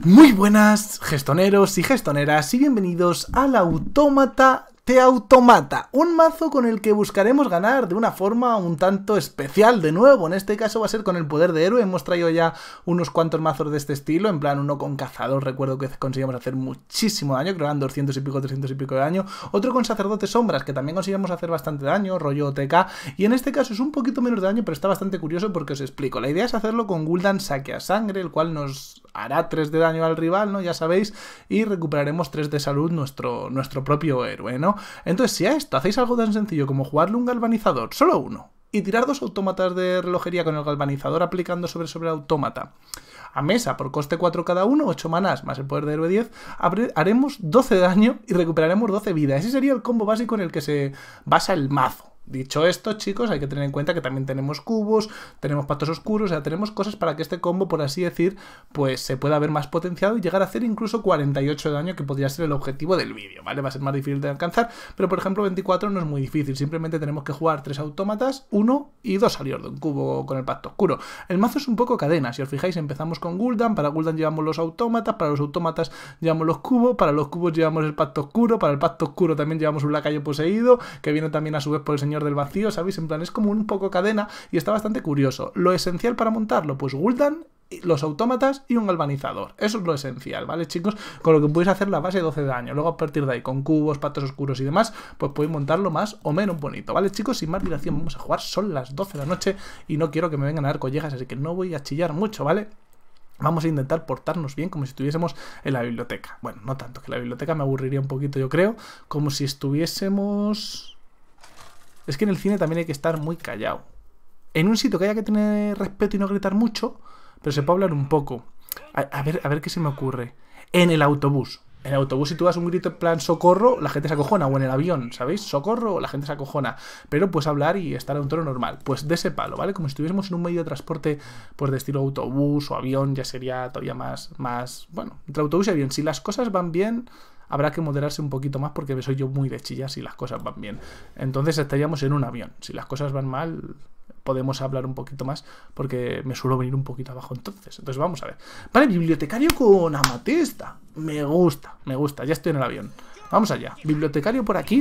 Muy buenas, gestoneros y gestoneras, y bienvenidos al Autómata Te Automata, un mazo con el que buscaremos ganar de una forma un tanto especial de nuevo. En este caso va a ser con el poder de héroe. Hemos traído ya unos cuantos mazos de este estilo, en plan uno con cazador, recuerdo que conseguimos hacer muchísimo daño, creo que eran 200 y pico, 300 y pico de daño. Otro con sacerdote sombras, que también conseguimos hacer bastante daño, rollo TK, y en este caso es un poquito menos de daño, pero está bastante curioso porque os explico. La idea es hacerlo con Gul'dan Saquea Sangre, el cual nos hará 3 de daño al rival, ¿no? Ya sabéis, y recuperaremos 3 de salud nuestro propio héroe, ¿no? Entonces, si a esto hacéis algo tan sencillo como jugarle un galvanizador, solo uno, y tirar 2 autómatas de relojería con el galvanizador aplicando sobre el autómata a mesa por coste 4 cada uno, 8 manás más el poder de héroe 10, haremos 12 de daño y recuperaremos 12 vida. Ese sería el combo básico en el que se basa el mazo. Dicho esto, chicos, hay que tener en cuenta que también tenemos cubos, tenemos pactos oscuros, o sea, tenemos cosas para que este combo, por así decir, pues se pueda ver más potenciado y llegar a hacer incluso 48 de daño, que podría ser el objetivo del vídeo, ¿vale? Va a ser más difícil de alcanzar, pero por ejemplo 24 no es muy difícil, simplemente tenemos que jugar 3 autómatas, 1 y 2 alios de un cubo con el pacto oscuro. El mazo es un poco cadena, si os fijáis empezamos con Gul'dan, para Gul'dan llevamos los autómatas, para los autómatas llevamos los cubos, para los cubos llevamos el pacto oscuro, para el pacto oscuro también llevamos un lacayo poseído, que viene también a su vez por el señor del vacío, ¿sabéis? En plan, es como un poco cadena y está bastante curioso. Lo esencial para montarlo, pues Gul'dan, los autómatas y un galvanizador. Eso es lo esencial, ¿vale, chicos? Con lo que podéis hacer la base de 12 de daño. Luego, a partir de ahí, con cubos, pactos oscuros y demás, pues podéis montarlo más o menos bonito, ¿vale, chicos? Sin más dilación, vamos a jugar. Son las 12 de la noche y no quiero que me vengan a dar collejas, así que no voy a chillar mucho, ¿vale? Vamos a intentar portarnos bien como si estuviésemos en la biblioteca. Bueno, no tanto, que la biblioteca me aburriría un poquito, yo creo. Como si estuviésemos... Es que en el cine también hay que estar muy callado. En un sitio que haya que tener respeto y no gritar mucho, pero se puede hablar un poco. A ver qué se me ocurre. En el autobús. En el autobús, si tú das un grito en plan socorro, la gente se acojona. O en el avión, ¿sabéis? Socorro, la gente se acojona. Pero puedes hablar y estar a un tono normal. Pues de ese palo, ¿vale? Como si estuviésemos en un medio de transporte, pues de estilo autobús o avión, ya sería todavía más... Bueno, entre autobús y avión. Si las cosas van bien... Habrá que moderarse un poquito más porque soy yo muy de chillas si las cosas van bien. Entonces estaríamos en un avión. Si las cosas van mal, podemos hablar un poquito más porque me suelo venir un poquito abajo entonces. Entonces vamos a ver. Vale, bibliotecario con amatista. Me gusta. Ya estoy en el avión. Vamos allá. Bibliotecario por aquí.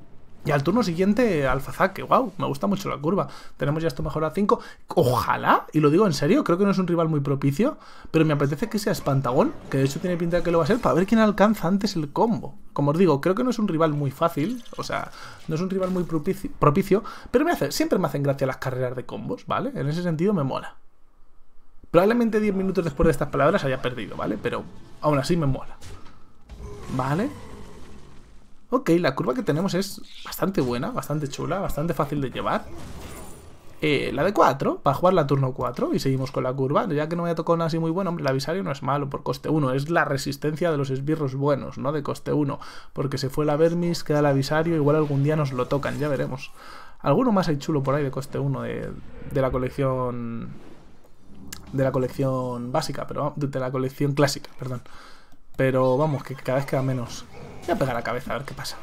Y al turno siguiente, Alfazaque. Wow, me gusta mucho la curva. Tenemos ya esto mejor a 5. Ojalá, y lo digo en serio, creo que no es un rival muy propicio, pero me apetece que sea Espantagón, que de hecho tiene pinta de que lo va a ser, para ver quién alcanza antes el combo. Como os digo, creo que no es un rival muy fácil, o sea, no es un rival muy propicio, pero siempre me hacen gracia las carreras de combos, ¿vale? En ese sentido me mola. Probablemente 10 minutos después de estas palabras haya perdido, ¿vale? Pero aún así me mola. ¿Vale? Ok, la curva que tenemos es bastante buena, bastante chula, bastante fácil de llevar. La de 4, para jugar la turno 4 y seguimos con la curva. Ya que no me ha tocado nada así muy bueno, hombre, el avisario no es malo por coste 1, es la resistencia de los esbirros buenos, no de coste 1. Porque se fue la Vermis, queda el avisario, igual algún día nos lo tocan, ya veremos. Alguno más hay chulo por ahí de coste 1 de la colección... De la colección básica, pero de la colección clásica, perdón. Pero vamos, que cada vez queda menos. Voy a pegar la cabeza a ver qué pasa.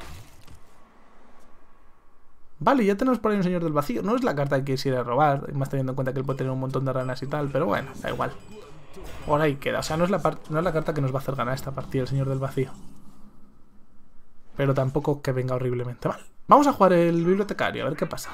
Vale, ya tenemos por ahí un señor del vacío. No es la carta que quisiera robar, más teniendo en cuenta que él puede tener un montón de ranas y tal, pero bueno, da igual. Por ahí queda, o sea, no es la carta que nos va a hacer ganar esta partida, el señor del vacío. Pero tampoco que venga horriblemente mal. Vamos a jugar el bibliotecario, a ver qué pasa.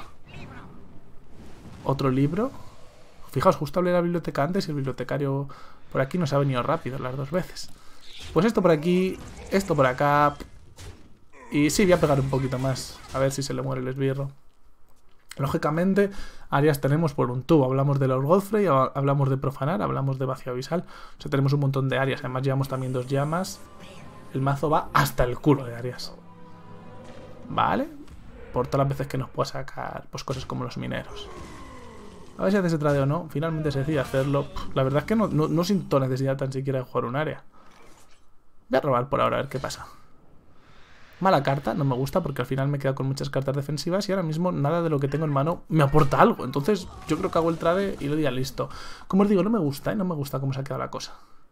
Otro libro. Fijaos, justo hablé de la biblioteca antes y el bibliotecario por aquí nos ha venido rápido las 2 veces. Pues esto por aquí, esto por acá. Y sí, voy a pegar un poquito más. A ver si se le muere el esbirro. Lógicamente, áreas tenemos por un tubo. Hablamos de Lord Godfrey, hablamos de profanar, hablamos de vacío abisal. O sea, tenemos un montón de áreas. Además llevamos también 2 llamas. El mazo va hasta el culo de áreas. Vale. Por todas las veces que nos pueda sacar pues cosas como los mineros. A ver si hace ese trade o no. Finalmente se decide hacerlo. La verdad es que no siento necesidad tan siquiera de jugar un área. Voy a robar por ahora, a ver qué pasa. Mala carta, no me gusta porque al final me he quedado con muchas cartas defensivas y ahora mismo nada de lo que tengo en mano me aporta algo. Entonces yo creo que hago el trade y lo diría listo. Como os digo, no me gusta, no me gusta cómo se ha quedado la cosa.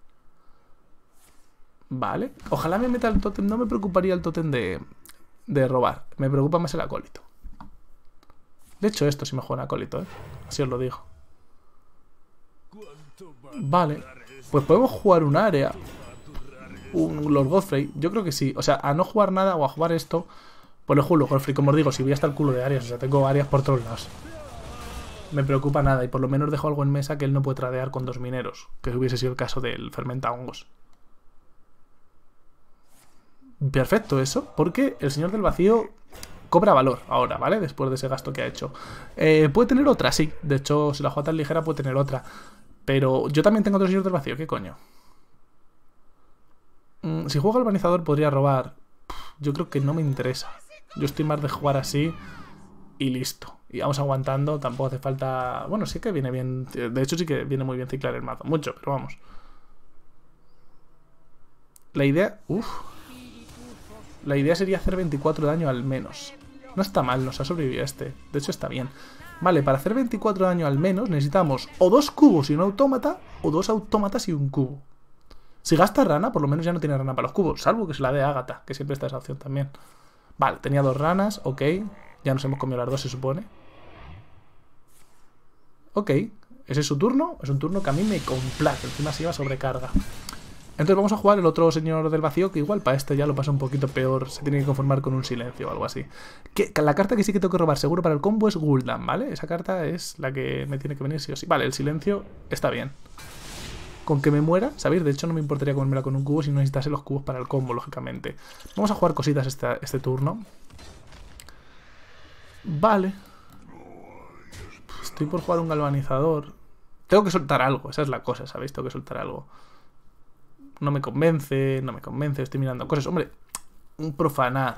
Vale. Ojalá me meta el tótem. No me preocuparía el tótem de robar. Me preocupa más el acólito. De hecho esto sí me juega un acólito, ¿eh? Así os lo digo. Vale. Pues podemos jugar un área. un Lord Godfrey. Yo creo que sí. O sea, a no jugar nada o a jugar esto, pues le juego Lord Godfrey. Como os digo, si voy hasta el culo de áreas, o sea, tengo áreas por todos lados. Me preocupa nada y por lo menos dejo algo en mesa que él no puede tradear con 2 mineros, que hubiese sido el caso del fermenta hongos. Perfecto eso, porque el Señor del Vacío cobra valor ahora, ¿vale? Después de ese gasto que ha hecho. Puede tener otra, sí. De hecho, si la juega tan ligera puede tener otra. Pero yo también tengo otro Señor del Vacío, ¿qué coño? Si juego galvanizador podría robar. Yo creo que no me interesa. Yo estoy más de jugar así y listo. Y vamos aguantando, tampoco hace falta... Bueno, sí que viene bien... De hecho sí que viene muy bien ciclar el mazo. Mucho, pero vamos. La idea... La idea sería hacer 24 de daño al menos. No está mal, nos ha sobrevivido este. De hecho está bien. Vale, para hacer 24 de daño al menos necesitamos o 2 cubos y un autómata, o 2 autómatas y un cubo. Si gasta rana, por lo menos ya no tiene rana para los cubos. Salvo que se la dé Ágata, que siempre está esa opción también. Vale, tenía 2 ranas, ok. Ya nos hemos comido las 2, se supone. Ok, ese es su turno. Es un turno que a mí me complace. Encima se lleva sobrecarga. Entonces vamos a jugar el otro Señor del Vacío, que igual para este ya lo pasa un poquito peor. Se tiene que conformar con un silencio o algo así. La carta que sí que tengo que robar seguro para el combo es Gul'dan, ¿vale? Esa carta es la que me tiene que venir sí o sí. Vale, el silencio está bien. Con que me muera, ¿sabéis? De hecho no me importaría comérmela con un cubo si no necesitase los cubos para el combo, lógicamente. Vamos a jugar cositas este turno. Vale. Estoy por jugar un galvanizador. Tengo que soltar algo, esa es la cosa, ¿sabéis? Tengo que soltar algo. No me convence, no me convence, estoy mirando cosas. Hombre, un profanar.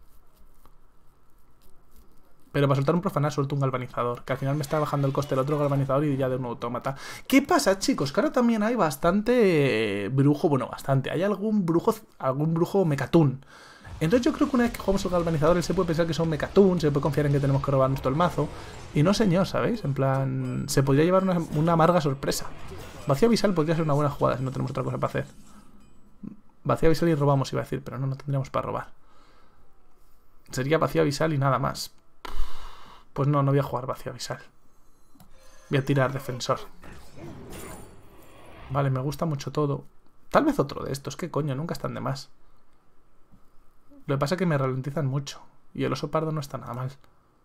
Pero para soltar un profanar suelto un galvanizador, que al final me está bajando el coste del otro galvanizador y ya de un autómata. ¿Qué pasa, chicos? Que ahora también hay bastante brujo, bueno, bastante. Hay algún brujo mecatún. Entonces yo creo que una vez que jugamos el galvanizador, él se puede pensar que son mecatún, se puede confiar en que tenemos que robarnos todo el mazo. Y no, señor, ¿sabéis? En plan, se podría llevar una amarga sorpresa. Vacío Avisal podría ser una buena jugada si no tenemos otra cosa para hacer. Vacío Avisal y robamos, iba a decir, pero no tendríamos para robar. Sería Vacío Avisal y nada más. Pues no voy a jugar Vacío Avisal. Voy a tirar Defensor. Vale, me gusta mucho todo. Tal vez otro de estos, ¿qué coño? Nunca están de más. Lo que pasa es que me ralentizan mucho. Y el oso pardo no está nada mal.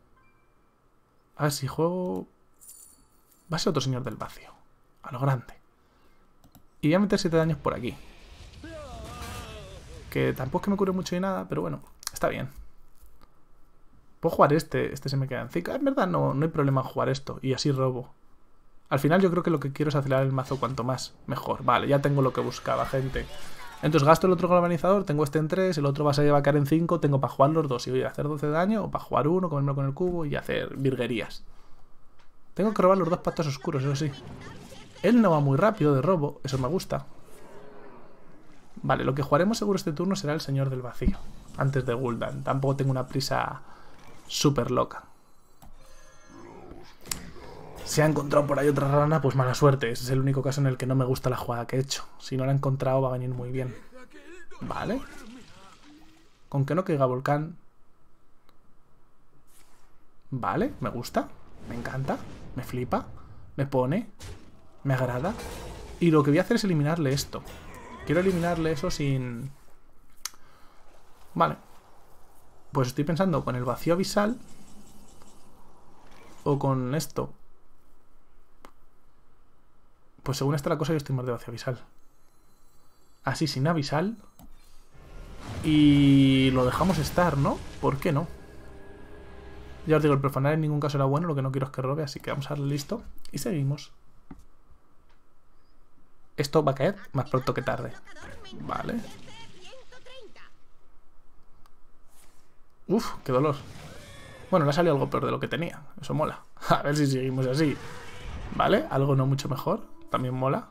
A ver, si juego... Va a ser otro Señor del Vacío. A lo grande. Y voy a meter 7 daños por aquí. Que tampoco es que me cure mucho ni nada, pero bueno, está bien. Puedo jugar este se me queda en cica. En verdad no hay problema en jugar esto. Y así robo. Al final yo creo que lo que quiero es acelerar el mazo cuanto más mejor. Vale, ya tengo lo que buscaba, gente. Entonces gasto el otro galvanizador, tengo este en 3, el otro va a caer en 5, tengo para jugar los dos y voy a hacer 12 de daño, o para jugar uno, comerme con el cubo y hacer virguerías. Tengo que robar los 2 pactos oscuros, eso sí. Él no va muy rápido de robo, eso me gusta. Vale, lo que jugaremos seguro este turno será el Señor del Vacío, antes de Gul'dan. Tampoco tengo una prisa súper loca. Si ha encontrado por ahí otra rana, pues mala suerte. Ese es el único caso en el que no me gusta la jugada que he hecho. Si no la he encontrado va a venir muy bien. Vale. Con que no caiga volcán. Vale, me gusta. Me encanta. Me flipa. Me pone. Me agrada. Y lo que voy a hacer es eliminarle esto. Quiero eliminarle eso sin... Vale. Pues estoy pensando con el Vacío Avisal. O con esto. Pues según está la cosa yo estoy más de Vacío Avisal. Así, sin Avisal. Y lo dejamos estar, ¿no? ¿Por qué no? Ya os digo, el profanar en ningún caso era bueno. Lo que no quiero es que robe, así que vamos a darle listo. Y seguimos. Esto va a caer más pronto que tarde. Vale. Uf, qué dolor. Bueno, le ha salido algo peor de lo que tenía. Eso mola. A ver si seguimos así. Vale, algo no mucho mejor. También mola.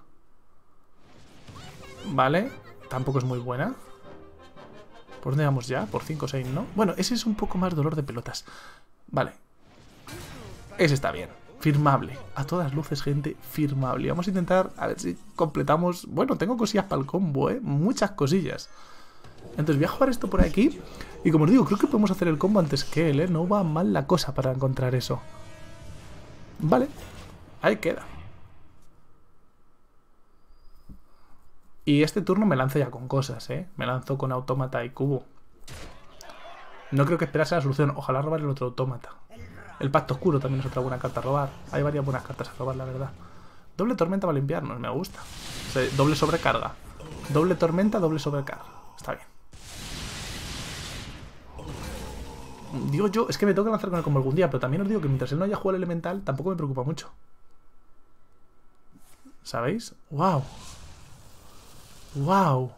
Vale, tampoco es muy buena. ¿Por dónde vamos ya? Por 5 o 6, ¿no? Bueno, ese es un poco más dolor de pelotas. Vale. Ese está bien. Firmable. A todas luces, gente, firmable. Vamos a intentar a ver si completamos... Bueno, tengo cosillas para el combo, ¿eh? Muchas cosillas. Entonces voy a jugar esto por aquí. Y como os digo, creo que podemos hacer el combo antes que él, ¿eh? No va mal la cosa para encontrar eso. Vale. Ahí queda. Y este turno me lanzo ya con cosas, ¿eh? Me lanzo con autómata y cubo. No creo que esperase la solución. Ojalá robar el otro autómata. El pacto oscuro también es otra buena carta a robar. Hay varias buenas cartas a robar, la verdad. Doble tormenta para limpiarnos, me gusta. O sea, doble sobrecarga. Doble tormenta, doble sobrecarga. Está bien. Digo yo, es que me tengo que lanzar con él como algún día, pero también os digo que mientras él no haya jugado el elemental, tampoco me preocupa mucho. ¿Sabéis? ¡Wow! ¡Wow!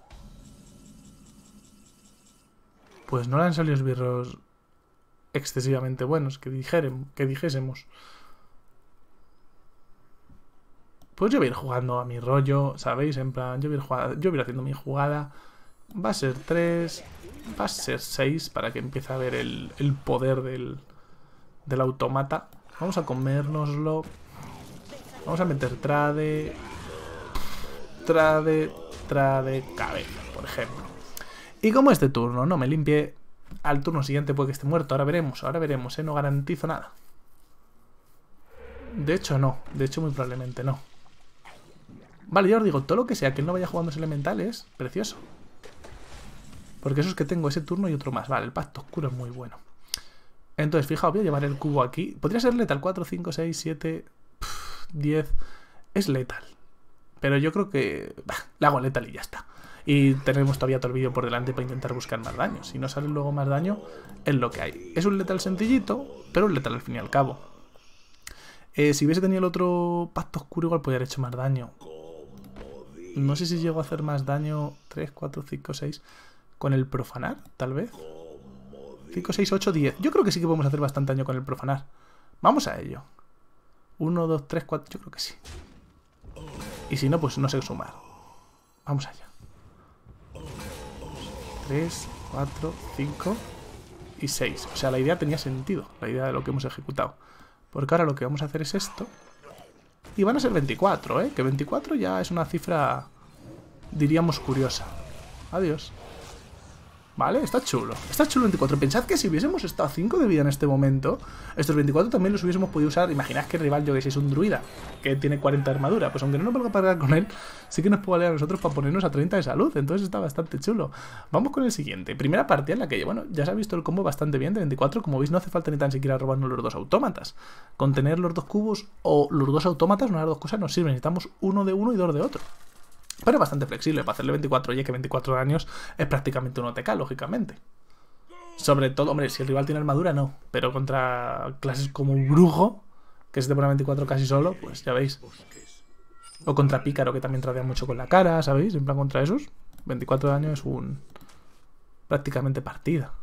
Pues no le han salido esbirros excesivamente buenos, que dijésemos. Pues yo voy a ir jugando a mi rollo, ¿sabéis? En plan, yo voy a ir haciendo mi jugada. Va a ser 3, va a ser 6 para que empiece a ver el poder del autómata. Vamos a comérnoslo. Vamos a meter trade, cabeza, por ejemplo. Y como este turno no me limpie, al turno siguiente puede que esté muerto. Ahora veremos, ¿eh? No garantizo nada. De hecho, no. De hecho, muy probablemente no. Vale, ya os digo, todo lo que sea que él no vaya jugando ese elemental es precioso. Porque eso es que tengo ese turno y otro más. Vale, el pacto oscuro es muy bueno. Entonces, fijaos, voy a llevar el cubo aquí. Podría ser letal 4, 5, 6, 7, 10. Es letal. Pero yo creo que... le hago letal y ya está. Y tenemos todavía todo el vídeo por delante para intentar buscar más daño. Si no sale luego más daño, es lo que hay. Es un letal sencillito, pero un letal al fin y al cabo. Si hubiese tenido el otro pacto oscuro, igual podría haber hecho más daño. No sé si llego a hacer más daño 3, 4, 5, 6 con el profanar, tal vez. 5, 6, 8, 10. Yo creo que sí que podemos hacer bastante daño con el profanar. Vamos a ello. 1, 2, 3, 4. Yo creo que sí. Y si no, pues no sé sumar. Vamos allá. 3, 4, 5 y 6. O sea, la idea tenía sentido. La idea de lo que hemos ejecutado. Porque ahora lo que vamos a hacer es esto. Y van a ser 24, ¿eh? Que 24 ya es una cifra, diríamos, curiosa. Adiós. Vale, está chulo. Está chulo 24. Pensad que si hubiésemos estado a 5 de vida en este momento, estos 24 también los hubiésemos podido usar. Imaginad que el rival, yo que sé, es un druida que tiene 40 de armadura. Pues aunque no nos valga pagar con él, sí que nos puede valer a nosotros para ponernos a 30 de salud. Entonces está bastante chulo. Vamos con el siguiente. Primera partida en la que, bueno, ya se ha visto el combo bastante bien de 24. Como veis, no hace falta ni tan siquiera robarnos los dos autómatas. Con tener los dos cubos o los dos autómatas, una de las dos cosas nos sirven. Necesitamos uno de uno y dos de otro. Pero es bastante flexible para hacerle 24, ya que 24 años es prácticamente un OTK, lógicamente. Sobre todo, hombre, si el rival tiene armadura, no. Pero contra clases como un brujo, que se te pone 24 casi solo, pues ya veis. O contra pícaro, que también tradea mucho con la cara, ¿sabéis? En plan, contra esos, 24 de daño es un... prácticamente partida.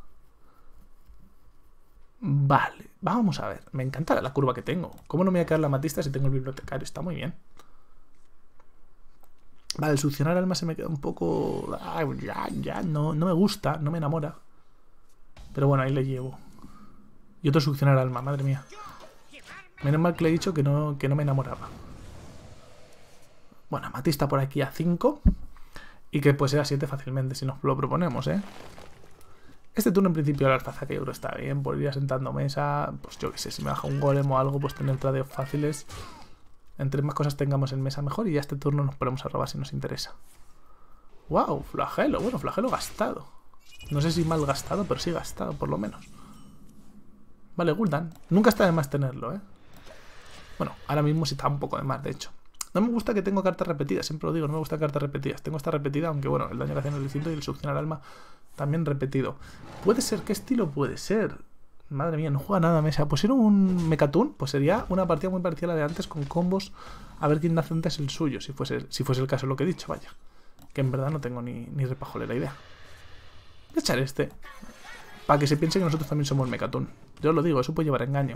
Vale, vamos a ver. Me encanta la curva que tengo. ¿Cómo no me voy a quedar la matista si tengo el bibliotecario? Está muy bien. Vale, el succionar alma se me queda un poco... no me gusta, no me enamora. Pero bueno, ahí le llevo. Y otro succionar alma, madre mía. Menos mal que le he dicho que no me enamoraba. Bueno, amatista por aquí a 5. Y que pues sea 7 fácilmente si nos lo proponemos, ¿eh? Este turno en principio la alfaza que euro está bien. Por ir asentando mesa. Pues yo qué sé, si me baja un golem o algo, pues tener tradeos fáciles. Entre más cosas tengamos en mesa mejor y ya este turno nos ponemos a robar si nos interesa. ¡Wow! Flagelo. Bueno, flagelo gastado. No sé si mal gastado, pero sí gastado, por lo menos. Vale, Gul'dan. Nunca está de más tenerlo, ¿eh? Bueno, ahora mismo sí está un poco de más, de hecho. No me gusta que tengo cartas repetidas, siempre lo digo, no me gusta cartas repetidas. Tengo esta repetida, aunque bueno, el daño que hacen es distinto y el succionar alma también repetido. ¿Puede ser? ¿Qué estilo puede ser? Madre mía, no juega nada a mesa. Pues era un Mecatún, pues sería una partida muy parecida a la de antes con combos. A ver quién hace antes el suyo, si fuese el caso lo que he dicho, vaya. Que en verdad no tengo ni repajolera idea. Voy a echar este. Para que se piense que nosotros también somos Mecatún. Yo os lo digo, eso puede llevar a engaño.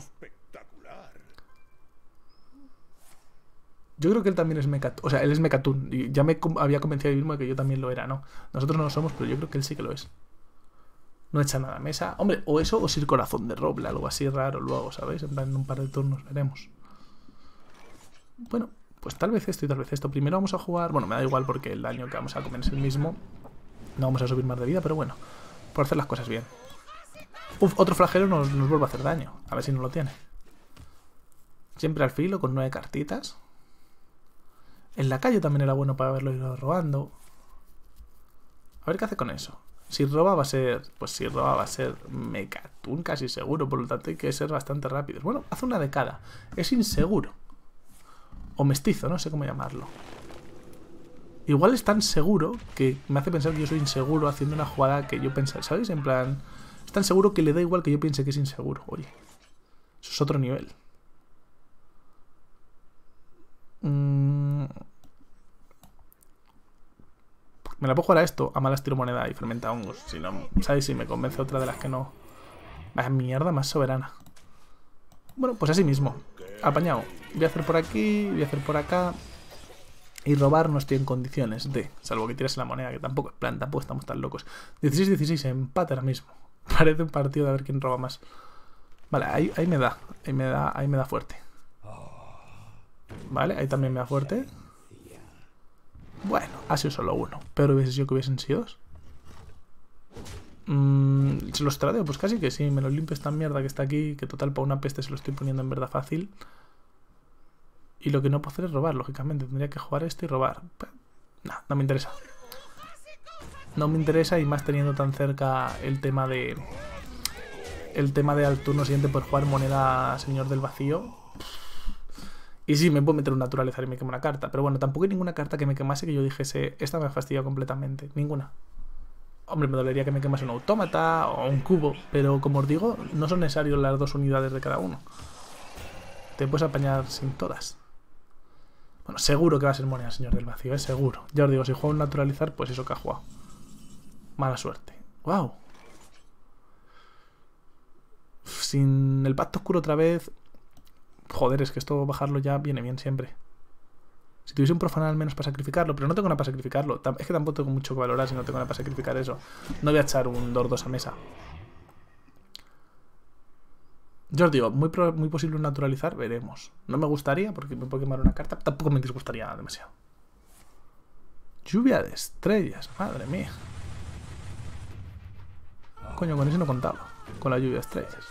Yo creo que él también es Mecatún. O sea, él es Mecatún. Y ya me había convencido a mí mismo de que yo también lo era, ¿no? Nosotros no lo somos, pero yo creo que él sí que lo es. No echa nada a mesa. Hombre, o eso o si el corazón de roble, algo así raro luego, ¿sabéis? En plan, en un par de turnos veremos. Bueno, pues tal vez esto y tal vez esto. Primero vamos a jugar... Bueno, me da igual porque el daño que vamos a comer es el mismo. No vamos a subir más de vida, pero bueno. Por hacer las cosas bien. Uf, otro flagelo nos vuelve a hacer daño. A ver si no lo tiene. Siempre al filo, con 9 cartitas. En la calle también era bueno para haberlo ido robando. A ver qué hace con eso. Si roba va a ser... Pues si roba va a ser Mechatoon casi seguro. Por lo tanto hay que ser bastante rápidos. Bueno, hace una de cada. Es inseguro. O mestizo, no sé cómo llamarlo. Igual es tan seguro que me hace pensar que yo soy inseguro haciendo una jugada que yo pensé, ¿sabéis? En plan... Es tan seguro que le da igual que yo piense que es inseguro. Oye, eso es otro nivel. Me la puedo jugar a esto, a malas tiro moneda y fermenta hongos. Si no, ¿sabes? Si me convence otra de las que no. Vaya mierda más soberana. Bueno, pues así mismo. Apañado. Voy a hacer por aquí, voy a hacer por acá. Y robar no estoy en condiciones de. Salvo que tires la moneda, que tampoco es plan, tampoco estamos tan locos. 16-16, empate ahora mismo. Parece un partido de a ver quién roba más. Vale, ahí me da. Ahí me da fuerte. Vale, ahí también me da fuerte. Bueno, ha sido solo uno. Pero hubiese sido que hubiesen sido dos. ¿Se los tradeo? Pues casi que sí. Me lo limpio esta mierda que está aquí. Que total, para una peste se lo estoy poniendo en verdad fácil. Y lo que no puedo hacer es robar, lógicamente. Tendría que jugar esto y robar. No, no me interesa. No me interesa, y más teniendo tan cerca el tema de... El tema de al turno siguiente por jugar moneda Señor del Vacío. Y sí, me puedo meter un naturalizar y me quemo una carta. Pero bueno, tampoco hay ninguna carta que me quemase que yo dijese, esta me ha fastidiado completamente. Ninguna. Hombre, me dolería que me quemase un autómata o un cubo. Pero como os digo, no son necesarias las 2 unidades de cada uno. Te puedes apañar sin todas. Bueno, seguro que va a ser moneda Señor del Vacío, seguro. Ya os digo, si juego un naturalizar, pues eso que ha jugado. Mala suerte. ¡Wow! Sin el pacto oscuro otra vez... Joder, es que esto bajarlo ya viene bien siempre. Si tuviese un profanar al menos para sacrificarlo, pero no tengo nada para sacrificarlo. Es que tampoco tengo mucho que valorar si no tengo nada para sacrificar eso. No voy a echar un Dordos a mesa. Yo os digo, muy posible un naturalizar, veremos. No me gustaría porque me puedo quemar una carta, tampoco me disgustaría demasiado. Lluvia de estrellas, madre mía. Coño, con eso no contaba. Con la lluvia de estrellas.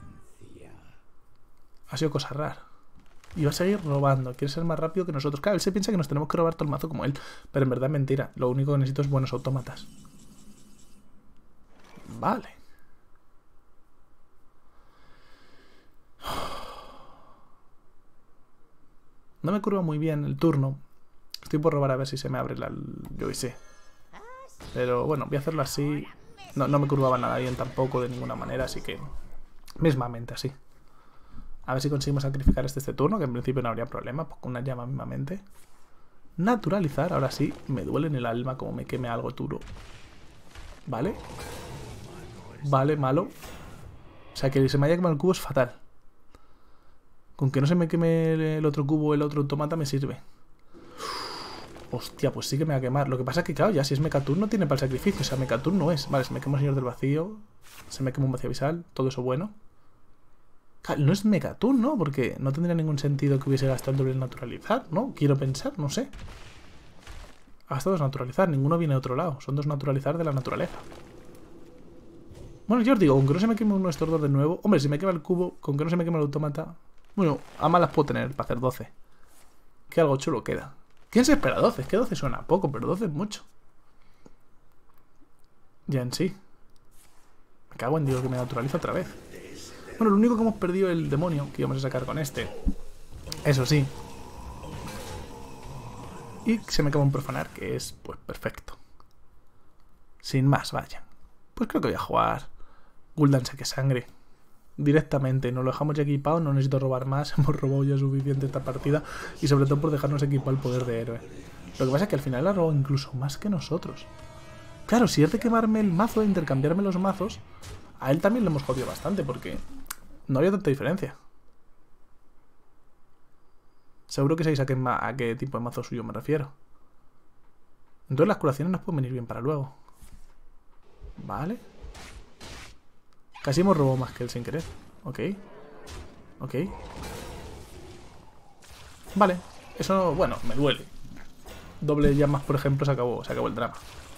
Ha sido cosa rara. Y va a seguir robando. Quiere ser más rápido que nosotros. Claro, él se piensa que nos tenemos que robar todo el mazo como él. Pero en verdad es mentira. Lo único que necesito es buenos autómatas. Vale. No me curva muy bien el turno. Estoy por robar a ver si se me abre la... Yo sé. Pero bueno, voy a hacerlo así. No me curvaba nada bien tampoco de ninguna manera, así que... Mismamente así. A ver si conseguimos sacrificar este turno, que en principio no habría problema, con una llama mismamente. Naturalizar, ahora sí, me duele en el alma como me queme algo duro. Vale. Vale, malo. O sea, que se me haya quemado el cubo es fatal. Con que no se me queme el otro cubo o el otro automata me sirve. Hostia, pues sí que me va a quemar. Lo que pasa es que, claro, ya si es Mechatoon no tiene para el sacrificio. O sea, Mechatoon no es. Vale, se me quema el Señor del Vacío. Se me quema un Vacío Abisal. Todo eso bueno. No es Mechatoon, ¿no? Porque no tendría ningún sentido que hubiese gastado el doble naturalizar, ¿no? Quiero pensar, no sé. Ha gastado dos naturalizar, ninguno viene de otro lado. Son dos naturalizar de la naturaleza. Bueno, yo os digo, con que no se me queme uno de estos dos de nuevo... Hombre, si me quema el cubo, con que no se me queme el autómata... Bueno, a malas puedo tener para hacer 12. Que algo chulo queda. ¿Quién se espera 12? Es que 12 suena poco, pero 12 es mucho. Ya en sí. Me cago en Dios que me naturaliza otra vez. Bueno, lo único que hemos perdido es el demonio que íbamos a sacar con este. Eso sí. Y se me acaba un profanar, que es, pues, perfecto. Sin más, vaya. Pues creo que voy a jugar Gul'dan Saque Sangre. Directamente, nos lo dejamos ya equipado, no necesito robar más. Hemos robado ya suficiente esta partida. Y sobre todo por dejarnos equipado el poder de héroe. Lo que pasa es que al final la robó incluso más que nosotros. Claro, si es de quemarme el mazo, de intercambiarme los mazos, a él también le hemos jodido bastante, porque... no había tanta diferencia. Seguro que sabéis a qué tipo de mazo suyo me refiero. Entonces las curaciones nos pueden venir bien para luego. Vale. Casi hemos robado más que él sin querer. Ok. Ok. Vale. Eso, bueno, me duele. Doble llamas, por ejemplo, se acabó el drama.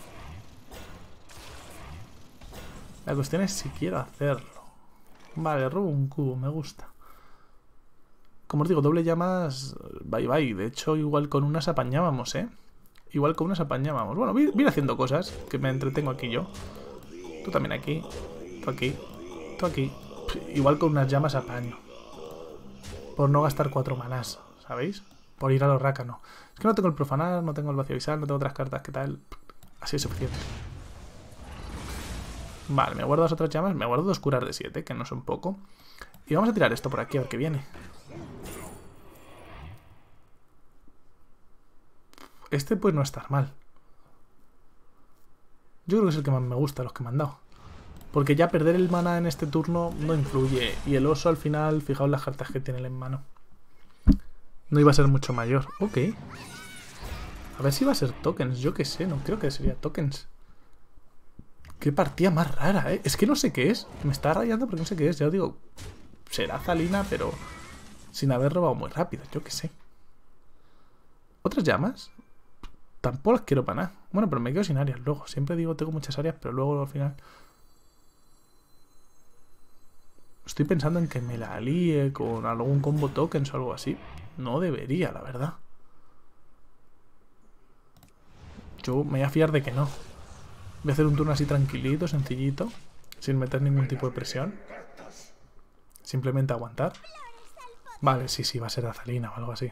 La cuestión es si quiero hacerlo. Vale, robo un cubo, me gusta. Como os digo, doble llamas, bye bye. De hecho, igual con unas apañábamos, ¿eh? Igual con unas apañábamos. Bueno, voy a ir haciendo cosas que me entretengo aquí yo. Tú también aquí. Tú aquí. Tú aquí. Igual con unas llamas apaño. Por no gastar 4 manás, ¿sabéis? Por ir a los rácano. Es que no tengo el profanar, no tengo el vacío visal, no tengo otras cartas que tal. Así es suficiente. Vale, me guardo las otras llamas. Me guardo 2 curas de 7, que no son poco. Y vamos a tirar esto por aquí, a ver qué viene. Este pues no está mal. Yo creo que es el que más me gusta, los que me han dado. Porque ya perder el mana en este turno no influye. Y el oso al final, fijaos las cartas que tiene él en mano. No iba a ser mucho mayor. Ok. A ver si va a ser tokens. Yo qué sé, no creo que sería tokens. Qué partida más rara, ¿eh? Es que no sé qué es. Me está rayando porque no sé qué es. Ya os digo, será Zalina, pero sin haber robado muy rápido. Yo qué sé. ¿Otras llamas? Tampoco las quiero para nada. Bueno, pero me quedo sin áreas luego. Siempre digo tengo muchas áreas, pero luego al final... Estoy pensando en que me la alíe con algún combo tokens o algo así. No debería, la verdad. Yo me voy a fiar de que no. Voy a hacer un turno así tranquilito, sencillito. Sin meter ningún tipo de presión. Simplemente aguantar. Vale, sí, va a ser Azalina o algo así.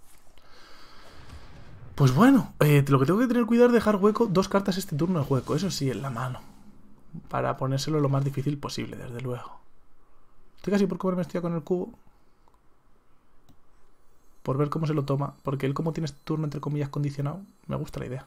Pues bueno, lo que tengo que tener cuidado es dejar hueco 2 cartas este turno de hueco. Eso sí, en la mano. Para ponérselo lo más difícil posible, desde luego. Estoy casi por comerme esto con el cubo. Por ver cómo se lo toma. Porque él como tiene este turno entre comillas condicionado, me gusta la idea.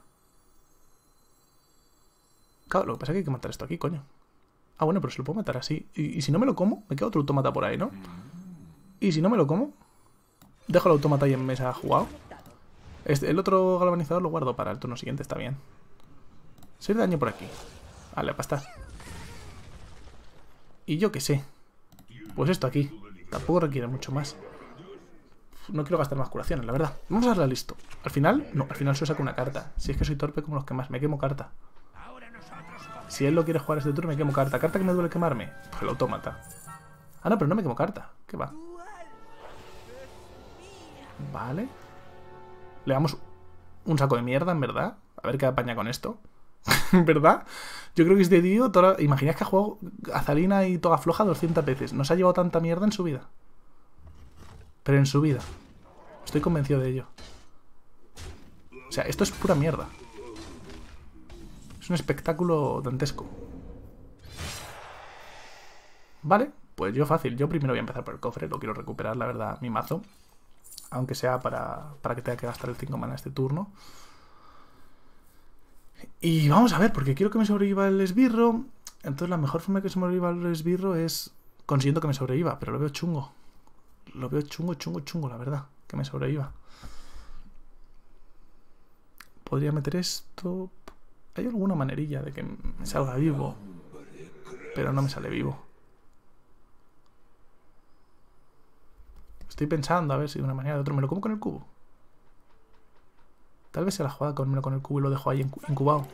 Claro, lo que pasa es que hay que matar esto aquí, coño. Ah, bueno, pero se lo puedo matar así. Y si no me lo como, me queda otro autómata por ahí, ¿no? Y si no me lo como, dejo el autómata ahí en mesa jugado. El otro galvanizador lo guardo para el turno siguiente, está bien. 6 de daño por aquí. Vale, pastar. Y yo qué sé. Pues esto aquí. Tampoco requiere mucho más. No quiero gastar más curaciones, la verdad. Vamos a darle listo. Al final, no, al final solo saco una carta. Si es que soy torpe como los que más. Me quemo carta. Si él lo quiere jugar este turno, me quemo carta. ¿Carta que me duele quemarme? Pues el autómata. Ah, no, pero no me quemo carta. ¿Qué va? Vale. Le damos un saco de mierda, en verdad. A ver qué apaña con esto. ¿Verdad? Yo creo que este tío... Imagináis que ha jugado Azalina y Toga Floja 200 veces. No se ha llevado tanta mierda en su vida. Pero en su vida. Estoy convencido de ello. O sea, esto es pura mierda. Es un espectáculo dantesco. Vale, pues yo fácil. Yo primero voy a empezar por el cofre. Lo quiero recuperar, la verdad, mi mazo. Aunque sea para que tenga que gastar el 5 mana este turno. Y vamos a ver, porque quiero que me sobreviva el esbirro. Entonces la mejor forma de que se sobreviva el esbirro es consiguiendo que me sobreviva. Pero lo veo chungo. Lo veo chungo, la verdad. Que me sobreviva. Podría meter esto. Hay alguna manerilla de que me salga vivo. Pero no me sale vivo. Estoy pensando a ver si de una manera o de otra. ¿Me lo como con el cubo? Tal vez se la jugada con el cubo y lo dejo ahí incubado.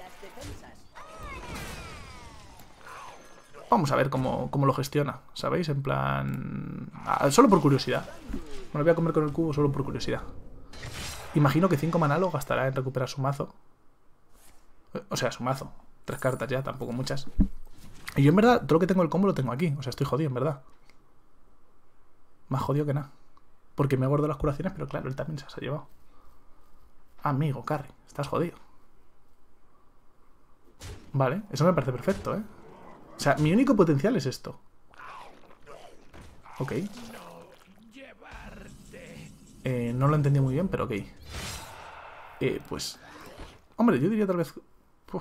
Vamos a ver cómo lo gestiona, ¿sabéis? En plan... solo por curiosidad. Me lo voy a comer con el cubo solo por curiosidad. Imagino que 5 maná lo gastará en recuperar su mazo. O sea, su mazo. 3 cartas ya, tampoco muchas. Y yo en verdad, todo lo que tengo el combo lo tengo aquí. O sea, estoy jodido, en verdad. Más jodido que nada. Porque me guardo las curaciones, pero claro, él también se las ha llevado. Amigo, Carry, estás jodido. Vale, eso me parece perfecto, ¿eh? O sea, mi único potencial es esto. Ok. No lo entendí muy bien, pero ok. Pues... Hombre, yo diría tal vez... Uf.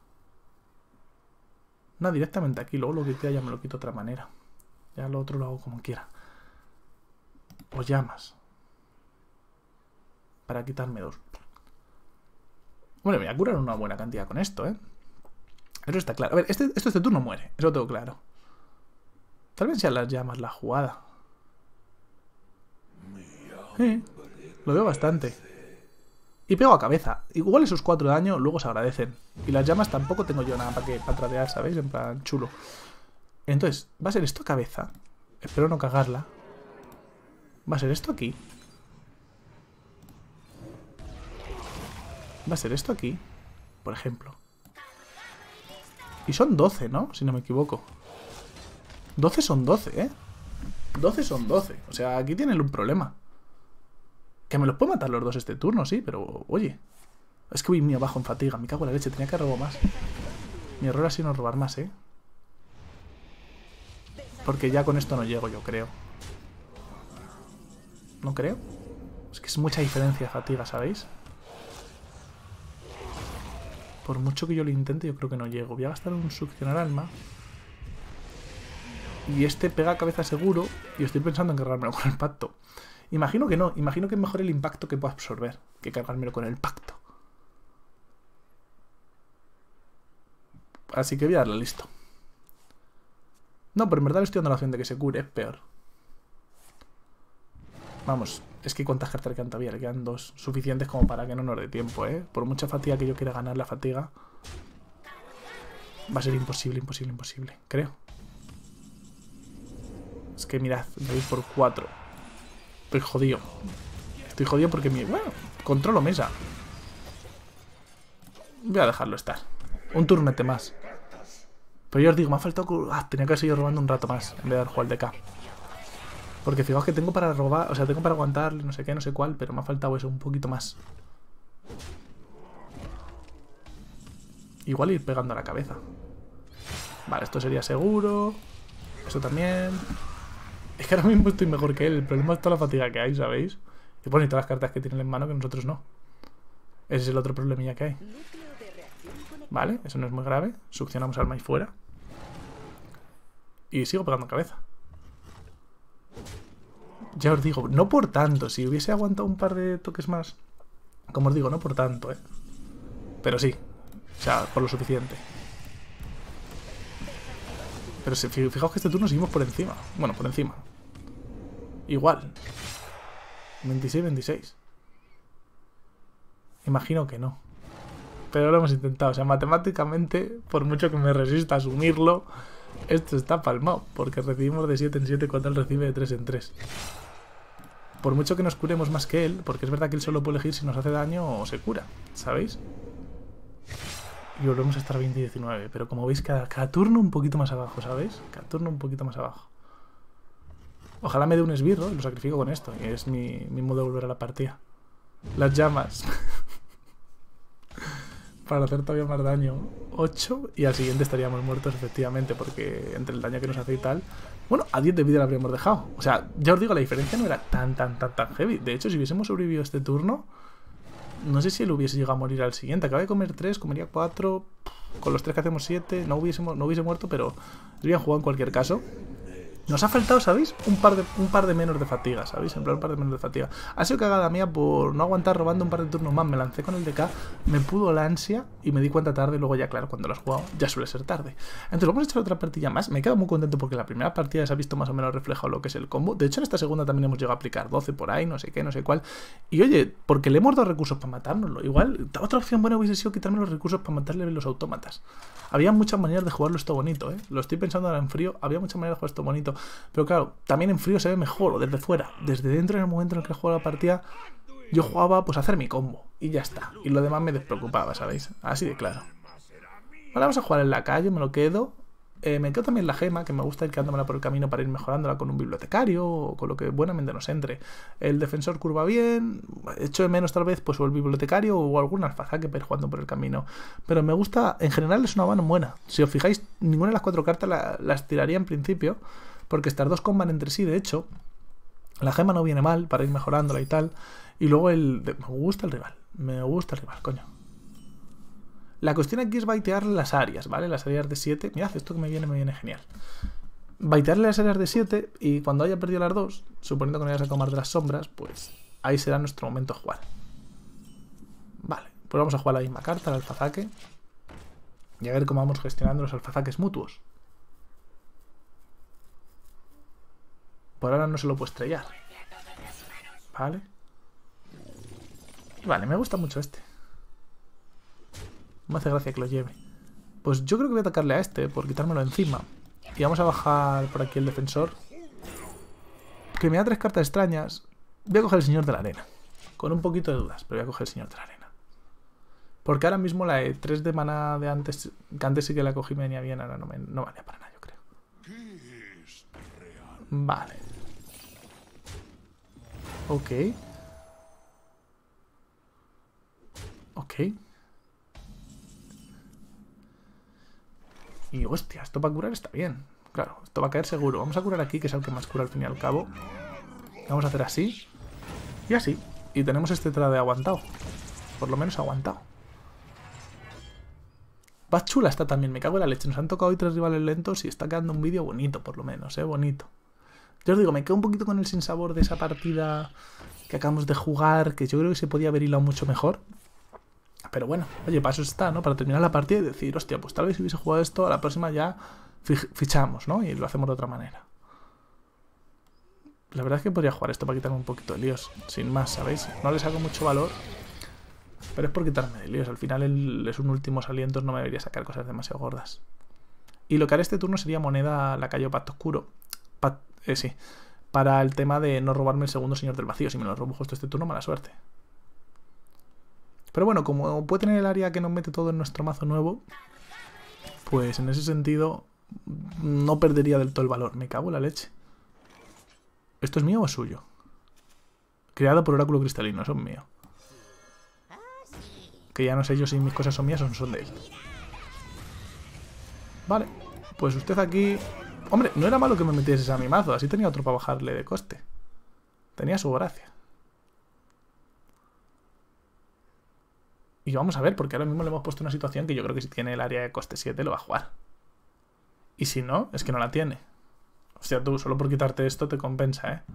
No, directamente aquí. Luego lo que queda ya me lo quito de otra manera. Ya lo otro lo hago como quiera. O llamas. Para quitarme 2. Bueno, me voy a curar una buena cantidad con esto, ¿eh? Eso está claro. A ver, este turno muere. Eso lo tengo claro. Tal vez sean las llamas la jugada. Lo veo bastante. Y pego a cabeza. Igual esos 4 de daño luego se agradecen. Y las llamas tampoco tengo yo nada para tradear, ¿sabéis? En plan chulo. Entonces, va a ser esto a cabeza. Espero no cagarla. Va a ser esto aquí. Va a ser esto aquí, por ejemplo. Y son 12, ¿no? Si no me equivoco. 12 son 12, ¿eh? 12 son 12. O sea, aquí tienen un problema. Que me los puedo matar los dos este turno, sí, pero... Oye, es que voy muy abajo en fatiga. Me cago en la leche, tenía que robar más. Mi error ha sido no robar más, ¿eh? Porque ya con esto no llego, yo creo. ¿No creo? Es que es mucha diferencia de fatiga, ¿sabéis? Por mucho que yo lo intente, yo creo que no llego. Voy a gastar un succionar alma. Y este pega a cabeza seguro. Y estoy pensando en cargármelo con el pacto. Imagino que no. Imagino que es mejor el impacto que puedo absorber que cargármelo con el pacto. Así que voy a darle listo. No, pero en verdad le estoy dando la opción de que se cure. Es peor. Vamos. Es que cuántas cartas le quedan todavía. Le quedan 2. Suficientes como para que no nos dé tiempo, ¿eh? Por mucha fatiga que yo quiera ganar la fatiga. Va a ser imposible, imposible, imposible. Creo. Es que mirad. Me voy por 4. Estoy jodido. Estoy jodido porque mi... Bueno, controlo mesa. Voy a dejarlo estar. Un turnete más. Pero yo os digo, me ha faltado... tenía que haber seguido robando un rato más en vez de haber jugado el DK. Porque fijaos que tengo para robar... O sea, tengo para aguantar no sé qué, no sé cuál. Pero me ha faltado eso, un poquito más. Igual ir pegando a la cabeza. Vale, esto sería seguro. Eso también. Es que ahora mismo estoy mejor que él. El problema es toda la fatiga que hay, ¿sabéis? Y bueno, y todas las cartas que tienen en mano que nosotros no. Ese es el otro problemilla que hay. Vale, eso no es muy grave. Succionamos alma y fuera. Y sigo pegando cabeza. Ya os digo, no por tanto. Si hubiese aguantado un par de toques más. Como os digo, no por tanto, ¿eh? Pero sí. O sea, por lo suficiente. Pero fijaos que este turno seguimos por encima. Bueno, por encima. Igual. 26-26. Imagino que no. Pero lo hemos intentado. O sea, matemáticamente, por mucho que me resista a asumirlo, esto está palmado. Porque recibimos de 7 en 7 cuando él recibe de 3 en 3. Por mucho que nos curemos más que él, porque es verdad que él solo puede elegir si nos hace daño o se cura. ¿Sabéis? Y volvemos a estar 20 y 19. Pero como veis, cada turno un poquito más abajo, ¿sabéis? Cada turno un poquito más abajo. Ojalá me dé un esbirro y lo sacrifico con esto. Y es mi modo de volver a la partida. Las llamas. Para hacer todavía más daño. 8. Y al siguiente estaríamos muertos, efectivamente. Porque entre el daño que nos hace y tal... Bueno, a 10 de vida le habríamos dejado. O sea, ya os digo, la diferencia no era tan heavy. De hecho, si hubiésemos sobrevivido este turno... No sé si él hubiese llegado a morir al siguiente. Acaba de comer 3, comería 4. Con los 3 que hacemos 7. No hubiese muerto, pero habrían jugado en cualquier caso. Nos ha faltado, ¿sabéis? Un par de menos de fatiga, ¿sabéis? En plan, un par de menos de fatiga. Ha sido cagada mía por no aguantar robando un par de turnos más. Me lancé con el DK, me pudo la ansia y me di cuenta tarde. Y luego ya, claro, cuando lo has jugado, ya suele ser tarde. Entonces vamos a echar otra partida más. Me quedo muy contento porque la primera partida se ha visto más o menos reflejado lo que es el combo. De hecho, en esta segunda también hemos llegado a aplicar 12 por ahí, no sé qué, no sé cuál. Y oye, porque le hemos dado recursos para matárnoslo. Igual, otra opción buena hubiese sido quitarme los recursos para matarle los autómatas. Había muchas maneras de jugarlo esto bonito, ¿eh? Lo estoy pensando ahora en frío. Había muchas maneras de jugar esto bonito. Pero claro, también en frío se ve mejor, o desde fuera. Desde dentro, en el momento en el que jugaba la partida, yo jugaba pues a hacer mi combo. Y ya está. Y lo demás me despreocupaba, ¿sabéis? Así de claro. Ahora vamos a jugar en la calle, me lo quedo. Me quedo también la gema, que me gusta ir quedándomela por el camino para ir mejorándola con un bibliotecario o con lo que buenamente nos entre. El defensor curva bien, echo de menos tal vez pues o el bibliotecario o algún alfazaque para ir jugando por el camino. Pero me gusta, en general es una mano buena. Si os fijáis, ninguna de las 4 cartas las tiraría en principio, porque estas dos comban entre sí, de hecho. La gema no viene mal para ir mejorándola y tal. Y luego me gusta el rival, coño. La cuestión aquí es baitearle las áreas, ¿vale? Las áreas de 7. Mirad, esto que me viene genial. Baitearle las áreas de 7 y cuando haya perdido las 2, suponiendo que no haya sacado más de las sombras, pues ahí será nuestro momento de jugar. Vale, pues vamos a jugar la misma carta, el alfazaque. Y a ver cómo vamos gestionando los alfazaques mutuos. Por ahora no se lo puedo estrellar. Vale. Vale, me gusta mucho este. Me hace gracia que lo lleve. Pues yo creo que voy a atacarle a este por quitármelo encima. Y vamos a bajar por aquí el defensor. Que me da 3 cartas extrañas. Voy a coger el señor de la arena. Con un poquito de dudas, pero voy a coger el señor de la arena. Porque ahora mismo la de 3 de maná de antes, que antes sí que la cogí, me venía bien, ahora no valía para nada, yo creo. Vale. Ok. Ok. Y hostia, esto para curar está bien. Claro, esto va a caer seguro. Vamos a curar aquí, que es el que más cura al fin y al cabo. Vamos a hacer así. Y así. Y tenemos este trade aguantado. Por lo menos aguantado. Va chula esta también, me cago en la leche. Nos han tocado hoy 3 rivales lentos y está quedando un vídeo bonito, por lo menos, bonito. Yo os digo, me quedo un poquito con el sinsabor de esa partida que acabamos de jugar, que yo creo que se podía haber hilado mucho mejor. Pero bueno, oye, para eso está, ¿no? Para terminar la partida y decir, hostia, pues tal vez si hubiese jugado esto, a la próxima ya fichamos, ¿no? Y lo hacemos de otra manera. La verdad es que podría jugar esto para quitarme un poquito de líos, sin más, ¿sabéis? No le saco mucho valor, pero es por quitarme de líos. Al final es un últimos alientos, no me debería sacar cosas demasiado gordas. Y lo que haré este turno sería moneda lacayo pacto oscuro. Sí, para el tema de no robarme el segundo señor del vacío. Si me lo robo justo este turno, mala suerte. Pero bueno, como puede tener el área que nos mete todo en nuestro mazo nuevo, pues en ese sentido no perdería del todo el valor. Me cago en la leche. ¿Esto es mío o es suyo? Creado por Oráculo Cristalino, eso es mío. Que ya no sé yo si mis cosas son mías o son de él. Vale, pues usted aquí... Hombre, no era malo que me metieses a mi mazo, así tenía otro para bajarle de coste. Tenía su gracia. Y vamos a ver, porque ahora mismo le hemos puesto una situación que yo creo que si tiene el área de coste 7 lo va a jugar. Y si no, es que no la tiene. O sea, tú solo por quitarte esto te compensa, ¿eh?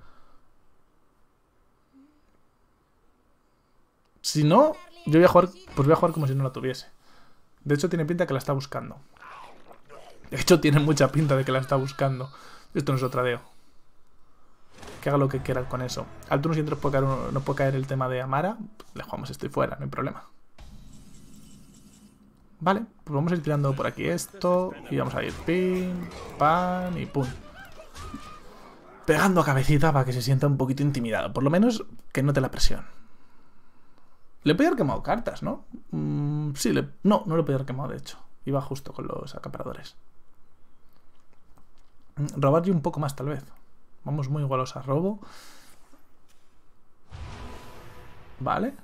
Si no, yo voy a jugar, pues voy a jugar como si no la tuviese. De hecho, tiene pinta que la está buscando. De hecho, tiene mucha pinta de que la está buscando. Esto no es otradeo. Que haga lo que quiera con eso. Al turno siguiente nos puede caer el tema de Amara. Le jugamos esto y fuera, no hay problema. Vale, pues vamos a ir tirando por aquí esto. Y vamos a ir pin, pan y pum. Pegando a cabecita para que se sienta un poquito intimidado. Por lo menos que note la presión. Le podía haber quemado cartas, ¿no? Sí, no le podía haber quemado, de hecho. Iba justo con los acaparadores. Robarle un poco más, tal vez. Vamos muy igualos a robo. Vale.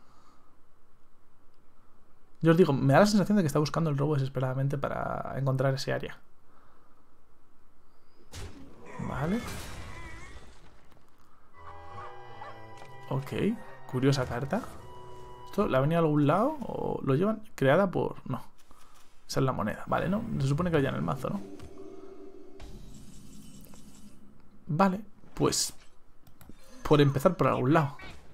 Yo os digo, me da la sensación de que está buscando el robo desesperadamente para encontrar ese área. Vale. Ok, curiosa carta. ¿Esto la ha venido a algún lado o lo llevan creada por...? No. Esa es la moneda. Vale, ¿no? Se supone que vaya en el mazo, ¿no? Vale, pues... por empezar por algún lado.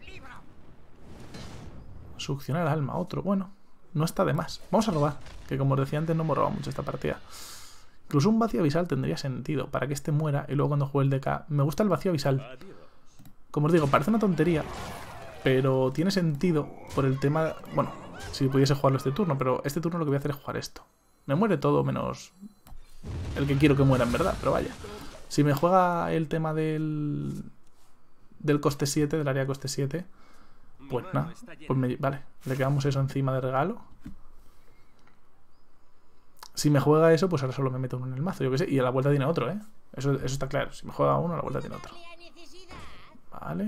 Succionar alma, otro. Bueno, no está de más. Vamos a robar, que como os decía antes no hemos robado mucho esta partida. Incluso un vacío avisal tendría sentido para que este muera y luego cuando juegue el DK... Me gusta el vacío avisal. Como os digo, parece una tontería, pero tiene sentido por el tema... Bueno, si pudiese jugarlo este turno, pero este turno lo que voy a hacer es jugar esto. Me muere todo menos el que quiero que muera en verdad, pero vaya. Si me juega el tema del coste 7, del área de coste 7, pues nada, pues vale, le quedamos eso encima de regalo. Si me juega eso, pues ahora solo me meto uno en el mazo, yo qué sé, y a la vuelta tiene otro, ¿eh? Eso está claro, si me juega uno, a la vuelta tiene otro. Vale.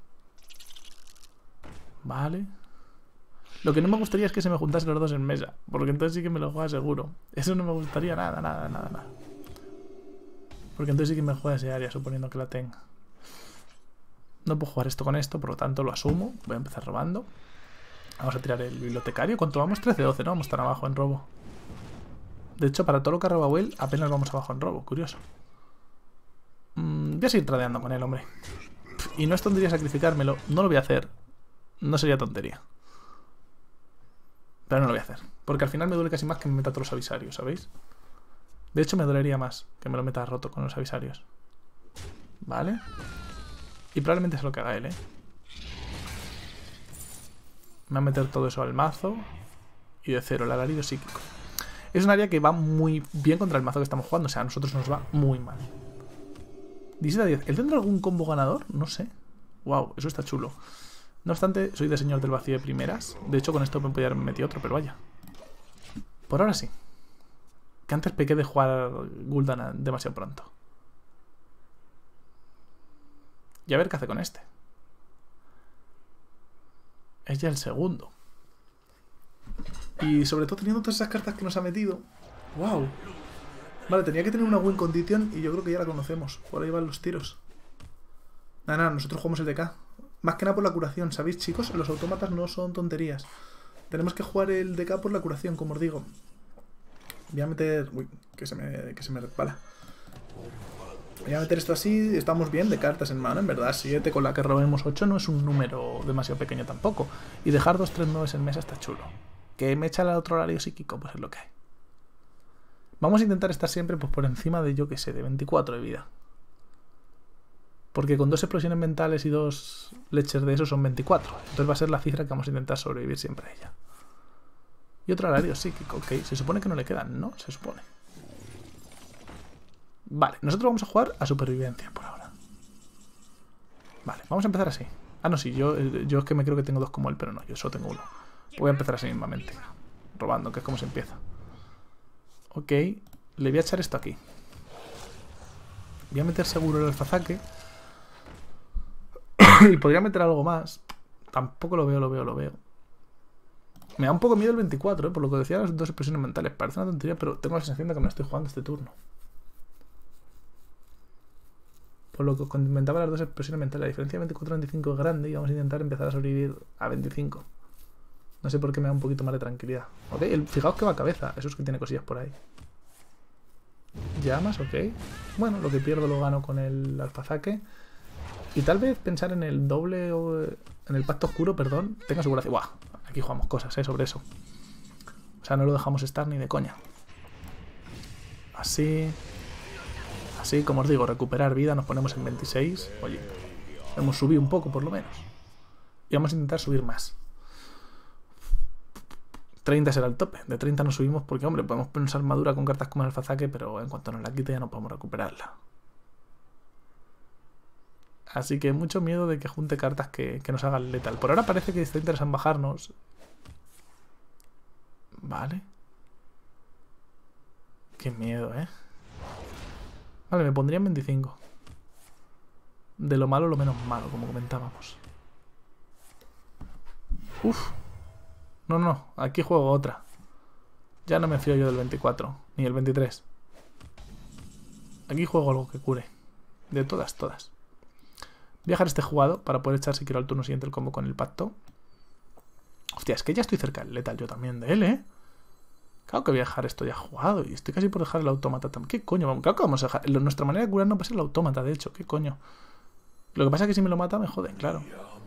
Vale. Lo que no me gustaría es que se me juntasen los dos en mesa, porque entonces sí que me lo juega seguro. Eso no me gustaría nada. Porque entonces sí que me juega ese área, suponiendo que la tenga. No puedo jugar esto con esto, por lo tanto lo asumo. Voy a empezar robando. Vamos a tirar el bibliotecario. ¿Cuánto vamos? 13-12, ¿no? Vamos tan abajo en robo. De hecho, para todo lo que ha robado él, apenas vamos abajo en robo. Curioso. Voy a seguir tradeando con él, hombre. Y no es tontería sacrificármelo. No lo voy a hacer. No sería tontería. Pero no lo voy a hacer. Porque al final me duele casi más que me meta todos los avisarios, ¿sabéis? De hecho, me dolería más que me lo meta roto con los avisarios. Vale. Y probablemente es lo que haga él, ¿eh? Me va a meter todo eso al mazo. Y de cero, el alarido psíquico. Es un área que va muy bien contra el mazo que estamos jugando. O sea, a nosotros nos va muy mal. 17-10. ¿Él tendrá algún combo ganador? No sé. Wow, eso está chulo. No obstante, soy de señor del vacío de primeras. De hecho, con esto me podría haber metido otro, pero vaya. Por ahora sí. Que antes pequé de jugar Gul'dan demasiado pronto. Y a ver qué hace con este. Es ya el segundo. Y sobre todo teniendo todas esas cartas que nos ha metido. ¡Wow! Vale, tenía que tener una win condition y yo creo que ya la conocemos. Por ahí van los tiros. Nada, nosotros jugamos el DK. Más que nada por la curación, ¿sabéis, chicos? Los autómatas no son tonterías. Tenemos que jugar el DK por la curación, como os digo. Voy a meter... Uy, que se me resbala. Voy a meter esto así. Estamos bien de cartas en mano, en verdad. 7 con la que robemos 8 no es un número demasiado pequeño tampoco. Y dejar 2, 3, 9 en mesa está chulo. Que me echa el otro horario psíquico, pues es lo que hay. Vamos a intentar estar siempre pues, por encima de, yo que sé, de 24 de vida. Porque con 2 explosiones mentales y 2 leches de eso son 24. Entonces va a ser la cifra que vamos a intentar sobrevivir siempre a ella. Y otro horario psíquico, ok. Se supone que no le quedan, ¿no? Se supone. Vale, nosotros vamos a jugar a supervivencia por ahora. Vale, vamos a empezar así. Ah, no, sí, yo es que me creo que tengo 2 como él, pero no, yo solo tengo 1. Voy a empezar así mismamente. Robando, que es como se empieza. Ok, le voy a echar esto aquí. Voy a meter seguro el alfazaque. Y podría meter algo más. Tampoco lo veo. Me da un poco miedo el 24, por lo que decía las 2 expresiones mentales. Parece una tontería, pero tengo la sensación de que me la estoy jugando este turno. Por lo que comentaba las 2 expresiones mentales. La diferencia de 24 a 25 es grande y vamos a intentar empezar a sobrevivir a 25. No sé por qué me da un poquito más de tranquilidad. Ok, fijaos que va a cabeza. Eso es que tiene cosillas por ahí. Llamas, ok. Bueno, lo que pierdo lo gano con el alfazaque. Y tal vez pensar en el doble o en el pacto oscuro, perdón, tenga su gracia. ¡Buah! Aquí jugamos cosas, sobre eso. O sea, no lo dejamos estar ni de coña. Así. Así, como os digo, recuperar vida, nos ponemos en 26. Oye, hemos subido un poco por lo menos. Y vamos a intentar subir más. 30 será el tope. De 30 no subimos porque, hombre, podemos ponernos armadura con cartas como el alfazaque, pero en cuanto nos la quite ya no podemos recuperarla. Así que mucho miedo de que junte cartas que nos hagan letal. Por ahora parece que está interesante bajarnos. Vale. Qué miedo, ¿eh? Vale, me pondría en 25. De lo malo, lo menos malo, como comentábamos. Uf. No, aquí juego otra. Ya no me fío yo del 24, ni el 23. Aquí juego algo que cure. De todas. Voy a dejar este jugado para poder echar si quiero al turno siguiente el combo con el pacto. Hostia, es que ya estoy cerca del letal yo también de él, ¿eh? Claro que voy a dejar esto ya jugado y estoy casi por dejar el autómata también. ¿Qué coño? Claro que vamos a dejar... Nuestra manera de curar no va a ser el autómata, de hecho. ¿Qué coño? Lo que pasa es que si me lo mata me joden, claro.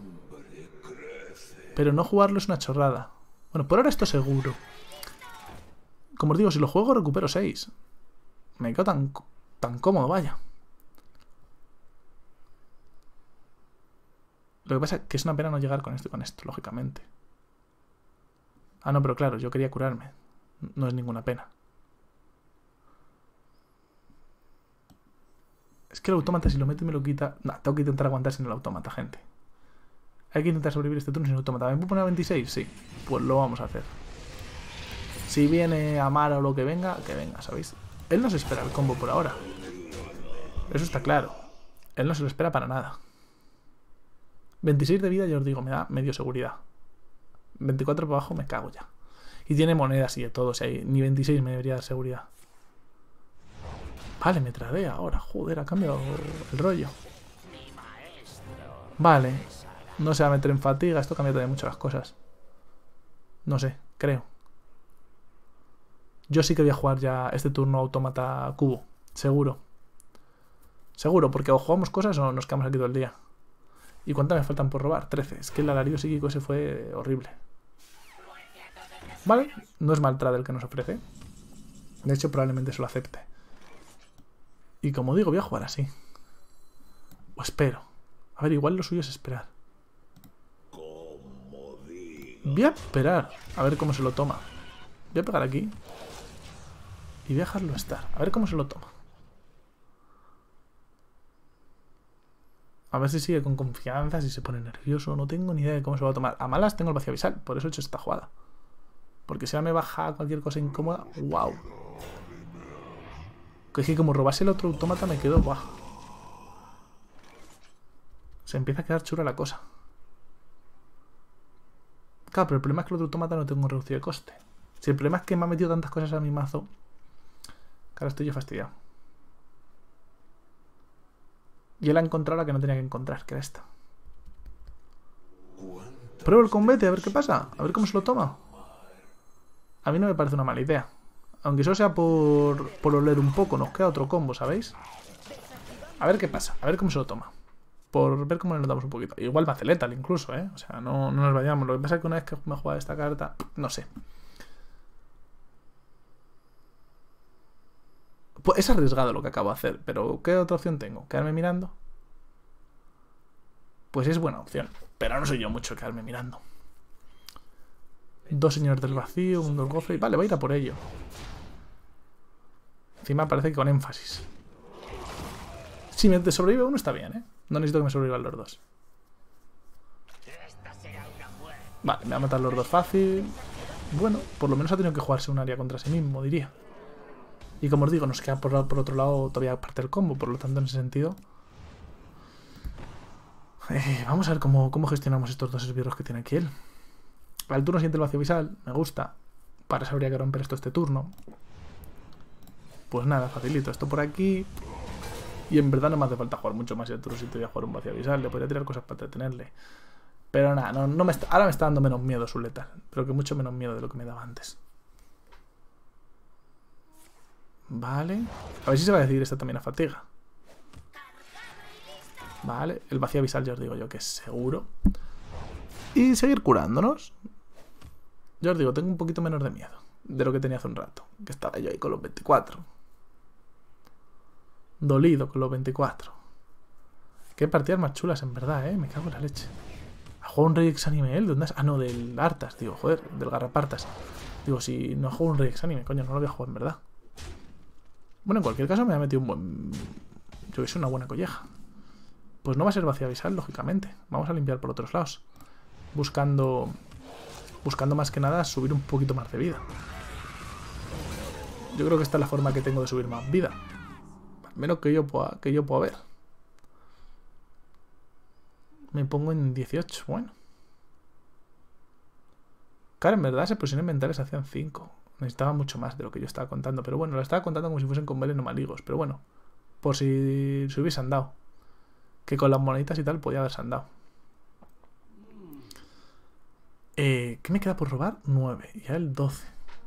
Pero no jugarlo es una chorrada. Bueno, por ahora esto seguro. Como os digo, si lo juego recupero 6. Me quedo tan cómodo, vaya. Lo que pasa es que es una pena no llegar con esto y con esto, lógicamente. Ah, no, pero claro, yo quería curarme. No es ninguna pena. Es que el autómata si lo meto y me lo quita... Nah, tengo que intentar aguantar sin el autómata, gente. Hay que intentar sobrevivir este turno sin autómata. ¿Me puedo poner a 26? Sí. Pues lo vamos a hacer. Si viene Amara o lo que venga, ¿sabéis? Él no se espera el combo por ahora. Eso está claro. Él no se lo espera para nada. 26 de vida, ya os digo, me da medio seguridad. 24 por abajo me cago ya. Y tiene monedas y de todo. O sea, ni 26 me debería dar seguridad. Vale, me tradea ahora. Joder, ha cambiado el rollo. Vale. No se va a meter en fatiga. Esto cambia también mucho las cosas. No sé, creo. Yo sí que voy a jugar ya este turno autómata cubo. Seguro. Seguro, porque o jugamos cosas o nos quedamos aquí todo el día. ¿Y cuántas me faltan por robar? 13. Es que el alarido psíquico ese fue horrible. Vale, no es mal trade el que nos ofrece. De hecho, probablemente se lo acepte. Y como digo, voy a jugar así. O espero. A ver, igual lo suyo es esperar. Voy a esperar a ver cómo se lo toma. Voy a pegar aquí. Y voy a dejarlo estar. A ver cómo se lo toma. A ver si sigue con confianza, si se pone nervioso. No tengo ni idea de cómo se va a tomar. A malas tengo el vacío avisal, por eso he hecho esta jugada. Porque si ahora me baja cualquier cosa incómoda... ¡Wow! Que es que como robase el otro autómata me quedo... ¡Buah! Se empieza a quedar chula la cosa. Claro, pero el problema es que el otro autómata no tengo reducido de coste. Si el problema es que me ha metido tantas cosas a mi mazo... Que ahora estoy yo fastidiado. Y él ha encontrado la que no tenía que encontrar, que era esta. Pruebo el combate, a ver qué pasa. A ver cómo se lo toma. A mí no me parece una mala idea. Aunque solo sea por oler un poco. Nos queda otro combo, ¿sabéis? A ver qué pasa. A ver cómo se lo toma. Por ver cómo le notamos un poquito. Igual va a hacer letal incluso, ¿eh? O sea, no nos vayamos. Lo que pasa es que una vez que me he jugado esta carta... No sé. Pues es arriesgado lo que acabo de hacer. Pero ¿qué otra opción tengo? ¿Quedarme mirando? Pues es buena opción. Pero no soy yo mucho quedarme mirando. 2 señores del vacío, un Golgofrey. Vale, voy a ir a por ello. Encima parece que con énfasis. Si me sobrevive uno está bien, ¿eh? No necesito que me sobrevivan los dos. Vale, me va a matar los dos fácil. Bueno, por lo menos ha tenido que jugarse un área contra sí mismo, diría. Y como os digo, nos queda por otro lado todavía parte del combo. Por lo tanto, en ese sentido... vamos a ver cómo gestionamos estos dos esbirros que tiene aquí él. Al turno siguiente el vacío visal, me gusta. Para eso habría que romper esto este turno. Pues nada, facilito esto por aquí. Y en verdad no me hace falta jugar mucho más. Y al turno siguiente voy a jugar un vacío visal. Le podría tirar cosas para entretenerle. Pero nada, ahora me está dando menos miedo su letal. Pero que mucho menos miedo de lo que me daba antes. Vale. A ver si se va a decidir esta también a fatiga. Vale, el vacío visal ya os digo yo que es seguro. Y seguir curándonos. Ya os digo, tengo un poquito menos de miedo de lo que tenía hace un rato. Que estaba yo ahí con los 24. Dolido con los 24. Qué partidas más chulas en verdad, me cago en la leche. ¿Ha jugado un Rey Exánime él? ¿De dónde es? Ah, no, del Artas, digo, joder, del Garrapartas. Digo, si no ha jugado un Rey Exánime, coño, no lo había jugado en verdad. Bueno, en cualquier caso me ha metido un buen... Yo que sé, una buena colleja. Pues no va a ser vacía visal, lógicamente. Vamos a limpiar por otros lados. Buscando más que nada subir un poquito más de vida. Yo creo que esta es la forma que tengo de subir más vida. Al menos que yo pueda ver. Me pongo en 18, bueno. Claro, en verdad, esas posiciones mentales hacían 5. Necesitaba mucho más de lo que yo estaba contando. Pero bueno, lo estaba contando como si fuesen con no maligos. Pero bueno, por si se hubiesen dado. Que con las moneditas y tal podía haberse andado. ¿Qué me queda por robar? 9. Y ahora el 12.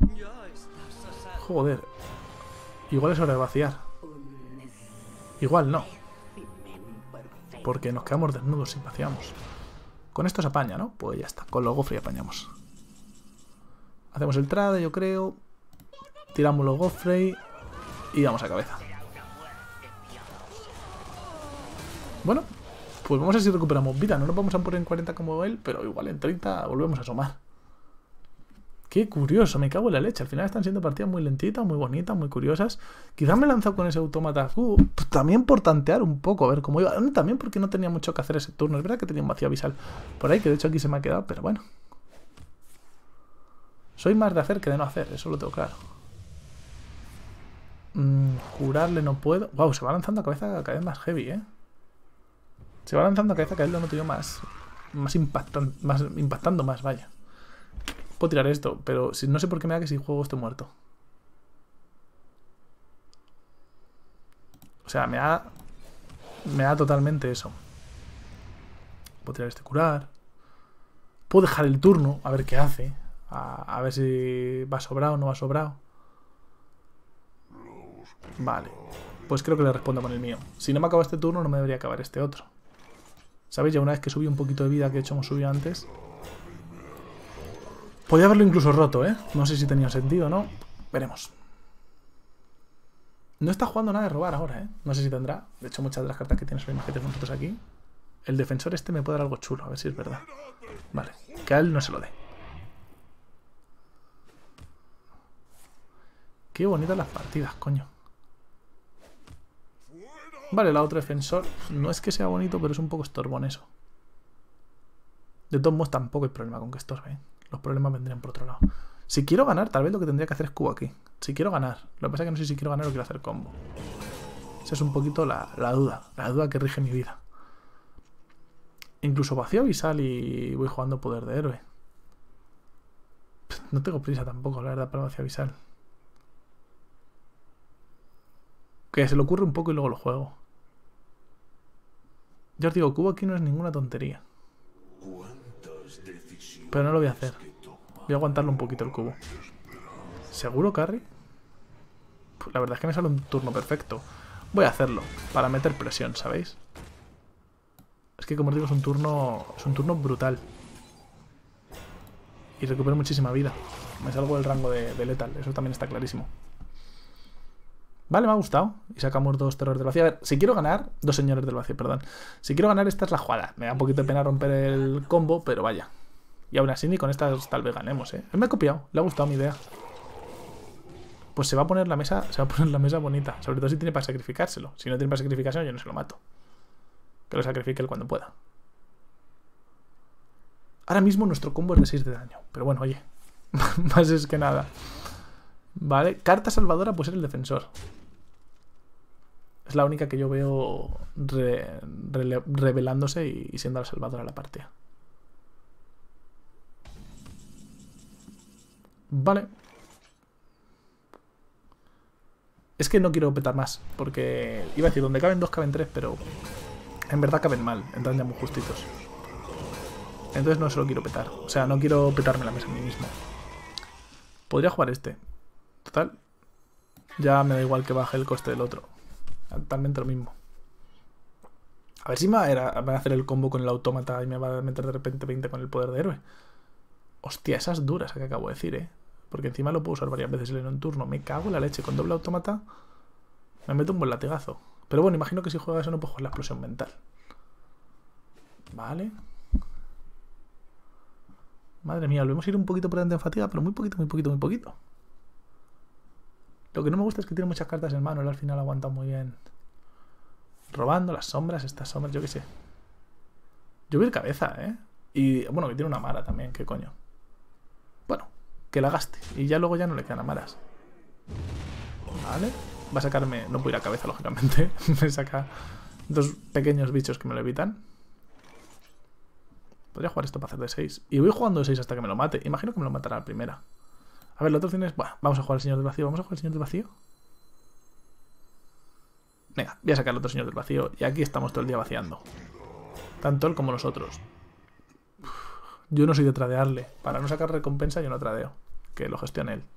Joder. Igual es hora de vaciar. Igual no. Porque nos quedamos desnudos si vaciamos. Con esto se apaña, ¿no? Pues ya está. Con los Golgofrey apañamos. Hacemos el trade, yo creo. Tiramos los Golgofrey. Y vamos a cabeza. Bueno, pues vamos a ver si recuperamos vida. No nos vamos a poner en 40 como él, pero igual en 30 volvemos a asomar. Qué curioso, me cago en la leche. Al final están siendo partidas muy lentitas, muy bonitas, muy curiosas. Quizás me he lanzado con ese autómata pues también por tantear un poco, a ver cómo iba. También porque no tenía mucho que hacer ese turno. Es verdad que tenía un vacío avisal por ahí, que de hecho aquí se me ha quedado, pero bueno. Soy más de hacer que de no hacer, eso lo tengo claro. Curarle no puedo. Wow, se va lanzando a cabeza cada vez más heavy, Se va lanzando a cabeza cada vez lo noto yo más impactando más, vaya. Puedo tirar esto, pero no sé por qué me da que si juego estoy muerto. O sea, me da totalmente eso. Puedo tirar este curar. Puedo dejar el turno, a ver qué hace. A ver si va sobrado o no va sobrado. Vale. Pues creo que le respondo con el mío. Si no me acaba este turno, no me debería acabar este otro. ¿Sabéis? Ya una vez que subí un poquito de vida, que de hecho hemos subido antes. Podría haberlo incluso roto, No sé si tenía sentido o no. Veremos. No está jugando nada de robar ahora, No sé si tendrá. De hecho, muchas de las cartas que tiene son imágenes nosotros aquí. El defensor este me puede dar algo chulo, a ver si es verdad. Vale, que a él no se lo dé. Qué bonitas las partidas, coño. Vale, la otra defensor. No es que sea bonito, pero es un poco estorbón eso. De todos modos, tampoco hay problema con que estorbe, ¿eh? Los problemas vendrían por otro lado. Si quiero ganar, tal vez lo que tendría que hacer es cubo aquí. Si quiero ganar. Lo que pasa es que no sé si quiero ganar o quiero hacer combo. Esa es un poquito la duda. La duda que rige mi vida. Incluso vacío Abyssal y voy jugando poder de héroe. No tengo prisa tampoco, la verdad, para vacío Abyssal. Que se le ocurre un poco y luego lo juego. Yo os digo, cubo aquí no es ninguna tontería. Pero no lo voy a hacer. Voy a aguantarlo un poquito el cubo. ¿Seguro, Carry? Pues la verdad es que me sale un turno perfecto. Voy a hacerlo, para meter presión, ¿sabéis? Es que como os digo, es un turno brutal. Y recupero muchísima vida. Me salgo del rango de letal, eso también está clarísimo. Vale, me ha gustado. Y sacamos 2 terrores del vacío. A ver, si quiero ganar... 2 señores del vacío, perdón. Si quiero ganar, esta es la jugada. Me da un poquito de pena romper el combo, pero vaya. Y aún así ni con estas tal vez ganemos, ¿eh? Él me ha copiado, le ha gustado mi idea. Pues se va a poner la mesa bonita. Sobre todo si tiene para sacrificárselo. Si no tiene para sacrificárselo, yo no se lo mato. Que lo sacrifique él cuando pueda. Ahora mismo nuestro combo es de 6 de daño. Pero bueno, oye. Más es que nada. Vale, carta salvadora puede ser el defensor. Es la única que yo veo revelándose y siendo la salvadora de la partida. Vale. Es que no quiero petar más, porque iba a decir, donde caben 2 caben 3, pero en verdad caben mal, entran ya muy justitos. Entonces no se lo quiero petar. O sea, no quiero petarme la mesa a mí mismo. Podría jugar este. Total, ya me da igual que baje el coste del otro. Totalmente lo mismo. A ver si me va a hacer el combo con el autómata y me va a meter de repente 20 con el poder de héroe. Hostia, esas duras que acabo de decir, ¿eh? Porque encima lo puedo usar varias veces en un turno. Me cago en la leche. Con doble autómata me meto un buen latigazo. Pero bueno, imagino que si juega eso no puedo jugar la explosión mental. Vale. Madre mía, volvemos a ir un poquito por delante en fatiga, pero muy poquito, muy poquito, muy poquito. Lo que no me gusta es que tiene muchas cartas en mano. Él al final ha aguantado muy bien. Robando las sombras, estas sombras, yo qué sé. Yo voy a ir cabeza, ¿eh? Y bueno, que tiene una Mara también, ¿qué coño? Bueno, que la gaste. Y ya luego ya no le quedan Amaras. Vale. Va a sacarme... No puedo ir a cabeza, lógicamente. Me saca 2 pequeños bichos que me lo evitan. Podría jugar esto para hacer de 6. Y voy jugando de 6 hasta que me lo mate. Imagino que me lo matará a la primera. A ver, la otra opción es... Bueno, vamos a jugar al Señor del Vacío. ¿Vamos a jugar al Señor del Vacío? Venga, voy a sacar al otro Señor del Vacío. Y aquí estamos todo el día vaciando. Tanto él como nosotros. Yo no soy de tradearle. Para no sacar recompensa yo no tradeo. Que lo gestione él.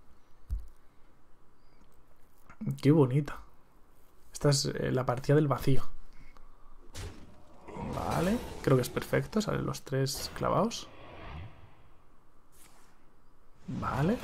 Qué bonita. Esta es la partida del vacío. Vale. Creo que es perfecto. Salen los 3 clavados. Vale.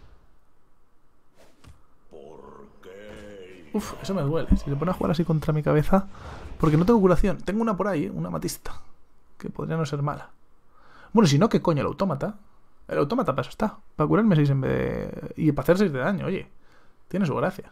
Uf, eso me duele. Si se pone a jugar así contra mi cabeza. Porque no tengo curación. Tengo una por ahí, una amatista. Que podría no ser mala. Bueno, si no, ¿qué coño? El autómata. El autómata para eso está. Para curarme 6 en vez de... Y para hacer 6 de daño, oye. Tiene su gracia.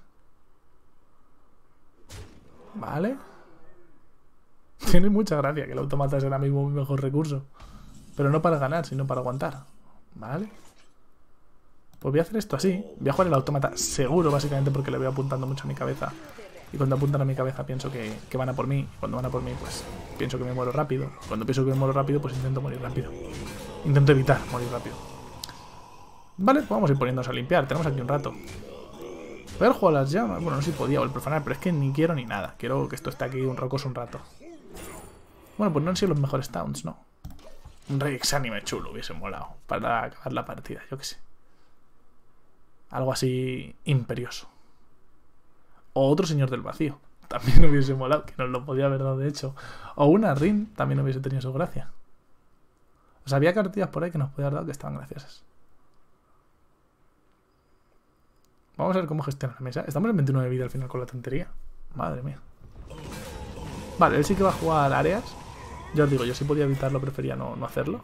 Vale. Tiene mucha gracia que el autómata es ahora mismo mi mejor recurso. Pero no para ganar, sino para aguantar. Vale. Pues voy a hacer esto así. Voy a jugar el autómata seguro, básicamente porque le voy apuntando mucho a mi cabeza. Y cuando apuntan a mi cabeza pienso que van a por mí. Y cuando van a por mí, pues pienso que me muero rápido. Cuando pienso que me muero rápido, pues intento morir rápido. Intento evitar morir rápido. Vale, pues vamos a ir poniéndonos a limpiar. Tenemos aquí un rato. Poder jugar las llamas. Bueno, no sé si podía o el profanar, pero es que ni quiero ni nada. Quiero que esto esté aquí un rocoso un rato. Bueno, pues no han sido los mejores taunts, ¿no? Un rey exánime chulo hubiese molado para acabar la partida, yo qué sé. Algo así imperioso. O otro Señor del Vacío. También hubiese molado, que nos lo podía haber dado de hecho. O una Rin también hubiese tenido su gracia. O sea, había cartillas por ahí que nos podía haber dado que estaban graciosas. Vamos a ver cómo gestiona la mesa. Estamos en 29 de vida al final con la tontería. Madre mía. Vale, él sí que va a jugar áreas. Ya os digo, yo si podía evitarlo prefería no hacerlo.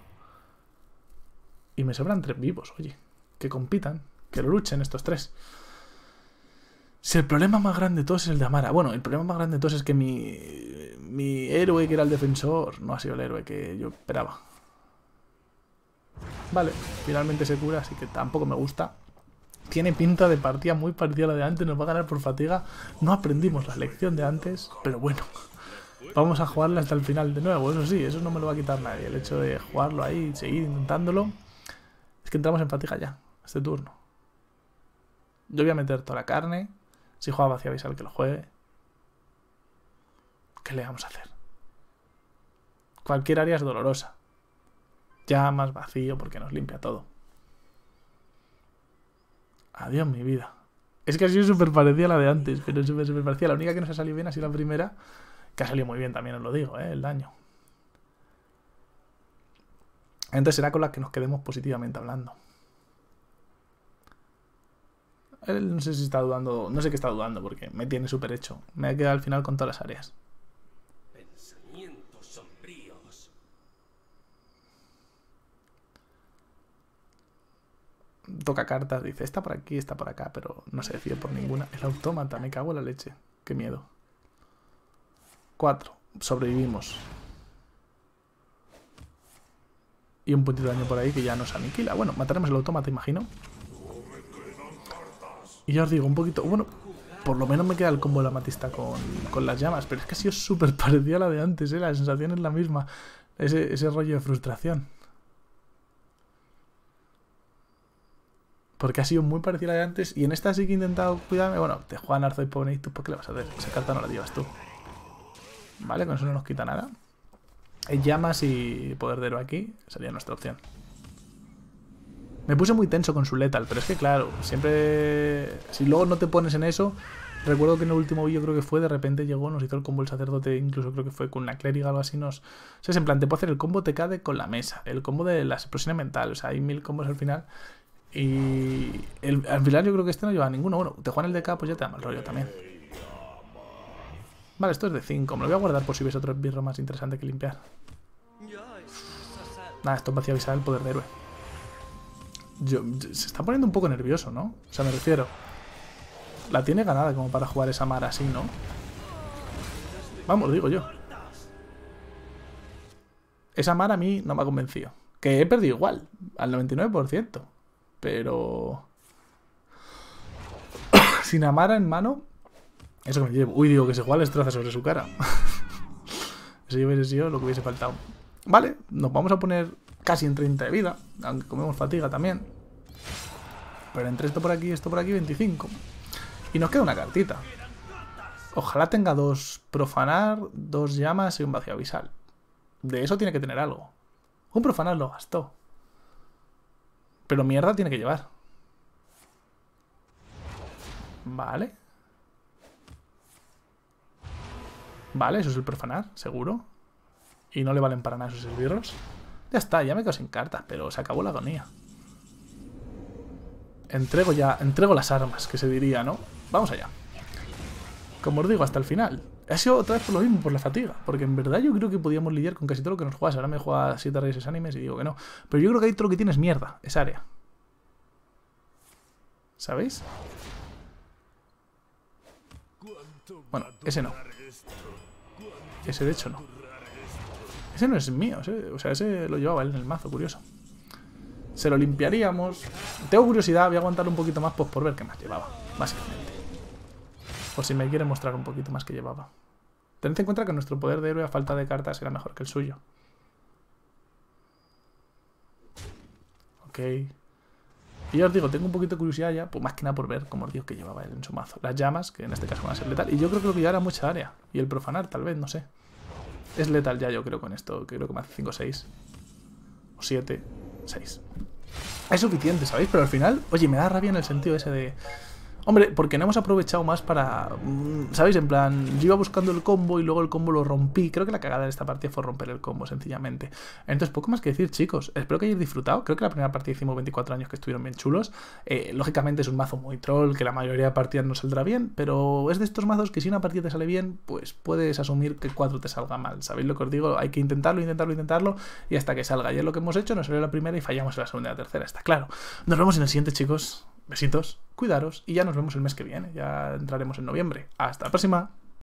Y me sobran 3 vivos, oye. Que compitan. Que lo luchen estos 3. Si el problema más grande de todos es el de Amara. Bueno, el problema más grande de todos es que mi héroe, que era el defensor, no ha sido el héroe que yo esperaba. Vale, finalmente se cura, así que tampoco me gusta. Tiene pinta de partida muy parecida a la de antes, nos va a ganar por fatiga. No aprendimos la lección de antes, pero bueno. Vamos a jugarla hasta el final de nuevo, eso sí, eso no me lo va a quitar nadie. El hecho de jugarlo ahí, seguir intentándolo. Es que entramos en fatiga ya, este turno. Yo voy a meter toda la carne. Si juega vacía avisar que lo juegue. ¿Qué le vamos a hacer? Cualquier área es dolorosa. Ya más vacío porque nos limpia todo. Adiós mi vida. Es que ha sido súper parecida a la de antes, pero súper parecida. La única que nos ha salido bien ha sido la primera. Que ha salido muy bien también, os lo digo, el daño. Entonces será con la que nos quedemos positivamente hablando. Él no sé si está dudando, no sé qué está dudando porque me tiene súper hecho. Me ha quedado al final con todas las áreas. Pensamientos sombríos. Toca cartas, dice, está por aquí, está por acá, pero no se decide por ninguna. El autómata, me cago en la leche. Qué miedo. 4. Sobrevivimos. Y un puntito de daño por ahí que ya nos aniquila. Bueno, mataremos el autómata, imagino. Y ya os digo, un poquito... Bueno, por lo menos me queda el combo de la matista con las llamas. Pero es que ha sido súper parecida a la de antes, la sensación es la misma. Ese rollo de frustración. Porque ha sido muy parecida a la de antes. Y en esta sí que he intentado cuidarme. Bueno, te juegan Arzo y Poneitus, ¿por qué le vas a hacer? Esa carta no la llevas tú. Vale, con eso no nos quita nada. Hay llamas y poder de héroe aquí. Sería nuestra opción. Me puse muy tenso con su letal, pero es que claro, siempre... Si luego no te pones en eso... Recuerdo que en el último vídeo creo que fue, de repente llegó, nos hizo el combo el sacerdote, incluso creo que fue con una clériga o algo así, nos... O sea, es en plan, te puedo hacer el combo TK con la mesa, el combo de la explosión mental, o sea, hay 1000 combos al final. Y... al final yo creo que este no lleva ninguno. Bueno, te juegan el DK, pues ya te da mal rollo también. Vale, esto es de 5. Me lo voy a guardar por si ves otro esbirro más interesante que limpiar. Nada, esto es vacía avisar el poder de héroe. Se está poniendo un poco nervioso, ¿no? O sea, me refiero... La tiene ganada como para jugar esa Mara así, ¿no? Vamos, digo yo. Esa Mara a mí no me ha convencido. Que he perdido igual, al 99%. Pero... Sin Amara en mano... Eso que me llevo. Uy, digo que se juega la destroza sobre su cara. Eso hubiese sido lo que hubiese faltado. Vale, nos vamos a poner casi en 30 de vida. Aunque comemos fatiga también. Pero entre esto por aquí y esto por aquí, 25. Y nos queda una cartita. Ojalá tenga 2 profanar, 2 llamas y un vacío avisal. De eso tiene que tener algo. Un profanar lo gastó. Pero mierda tiene que llevar. Vale. Vale, eso es el profanar, seguro. Y no le valen para nada esos esbirros. Ya está, ya me quedo sin cartas, pero se acabó la agonía. Entrego las armas, que se diría, ¿no? Vamos allá. Como os digo, hasta el final. Ha sido otra vez por lo mismo, por la fatiga. Porque en verdad yo creo que podíamos lidiar con casi todo lo que nos juegas. Ahora me juega 7 raíces animes y digo que no. Pero yo creo que ahí todo lo que tiene es mierda, esa área. ¿Sabéis? Bueno, ese no. Ese de hecho no. Ese no es mío, o sea, ese lo llevaba él en el mazo, curioso. Se lo limpiaríamos. Tengo curiosidad, voy a aguantar un poquito más pues por ver qué más llevaba, básicamente. Por si me quiere mostrar un poquito más que llevaba. Tened en cuenta que nuestro poder de héroe a falta de cartas era mejor que el suyo. Ok. Y ya os digo, tengo un poquito de curiosidad ya, pues más que nada por ver, como os digo, que llevaba él en su mazo. Las llamas, que en este caso van a ser letal. Y yo creo que lo que ya era mucha área. Y el profanar, tal vez, no sé. Es letal ya, yo creo, con esto. Que creo que me hace 5 o 6. O 7, 6. Es suficiente, ¿sabéis? Pero al final, oye, me da rabia en el sentido ese de... Hombre, porque no hemos aprovechado más para... ¿Sabéis? En plan, yo iba buscando el combo y luego el combo lo rompí. Creo que la cagada de esta partida fue romper el combo, sencillamente. Entonces, poco más que decir, chicos. Espero que hayáis disfrutado. Creo que la primera partida hicimos 24 años que estuvieron bien chulos. Lógicamente es un mazo muy troll, que la mayoría de partidas no saldrá bien, pero es de estos mazos que si una partida te sale bien, pues puedes asumir que 4 te salga mal. ¿Sabéis lo que os digo? Hay que intentarlo y hasta que salga. Y es lo que hemos hecho, nos salió la primera y fallamos en la segunda y la tercera, está claro. Nos vemos en el siguiente, chicos. besitos, cuidaros y ya nos vemos el mes que viene. Ya entraremos en noviembre. Hasta la próxima.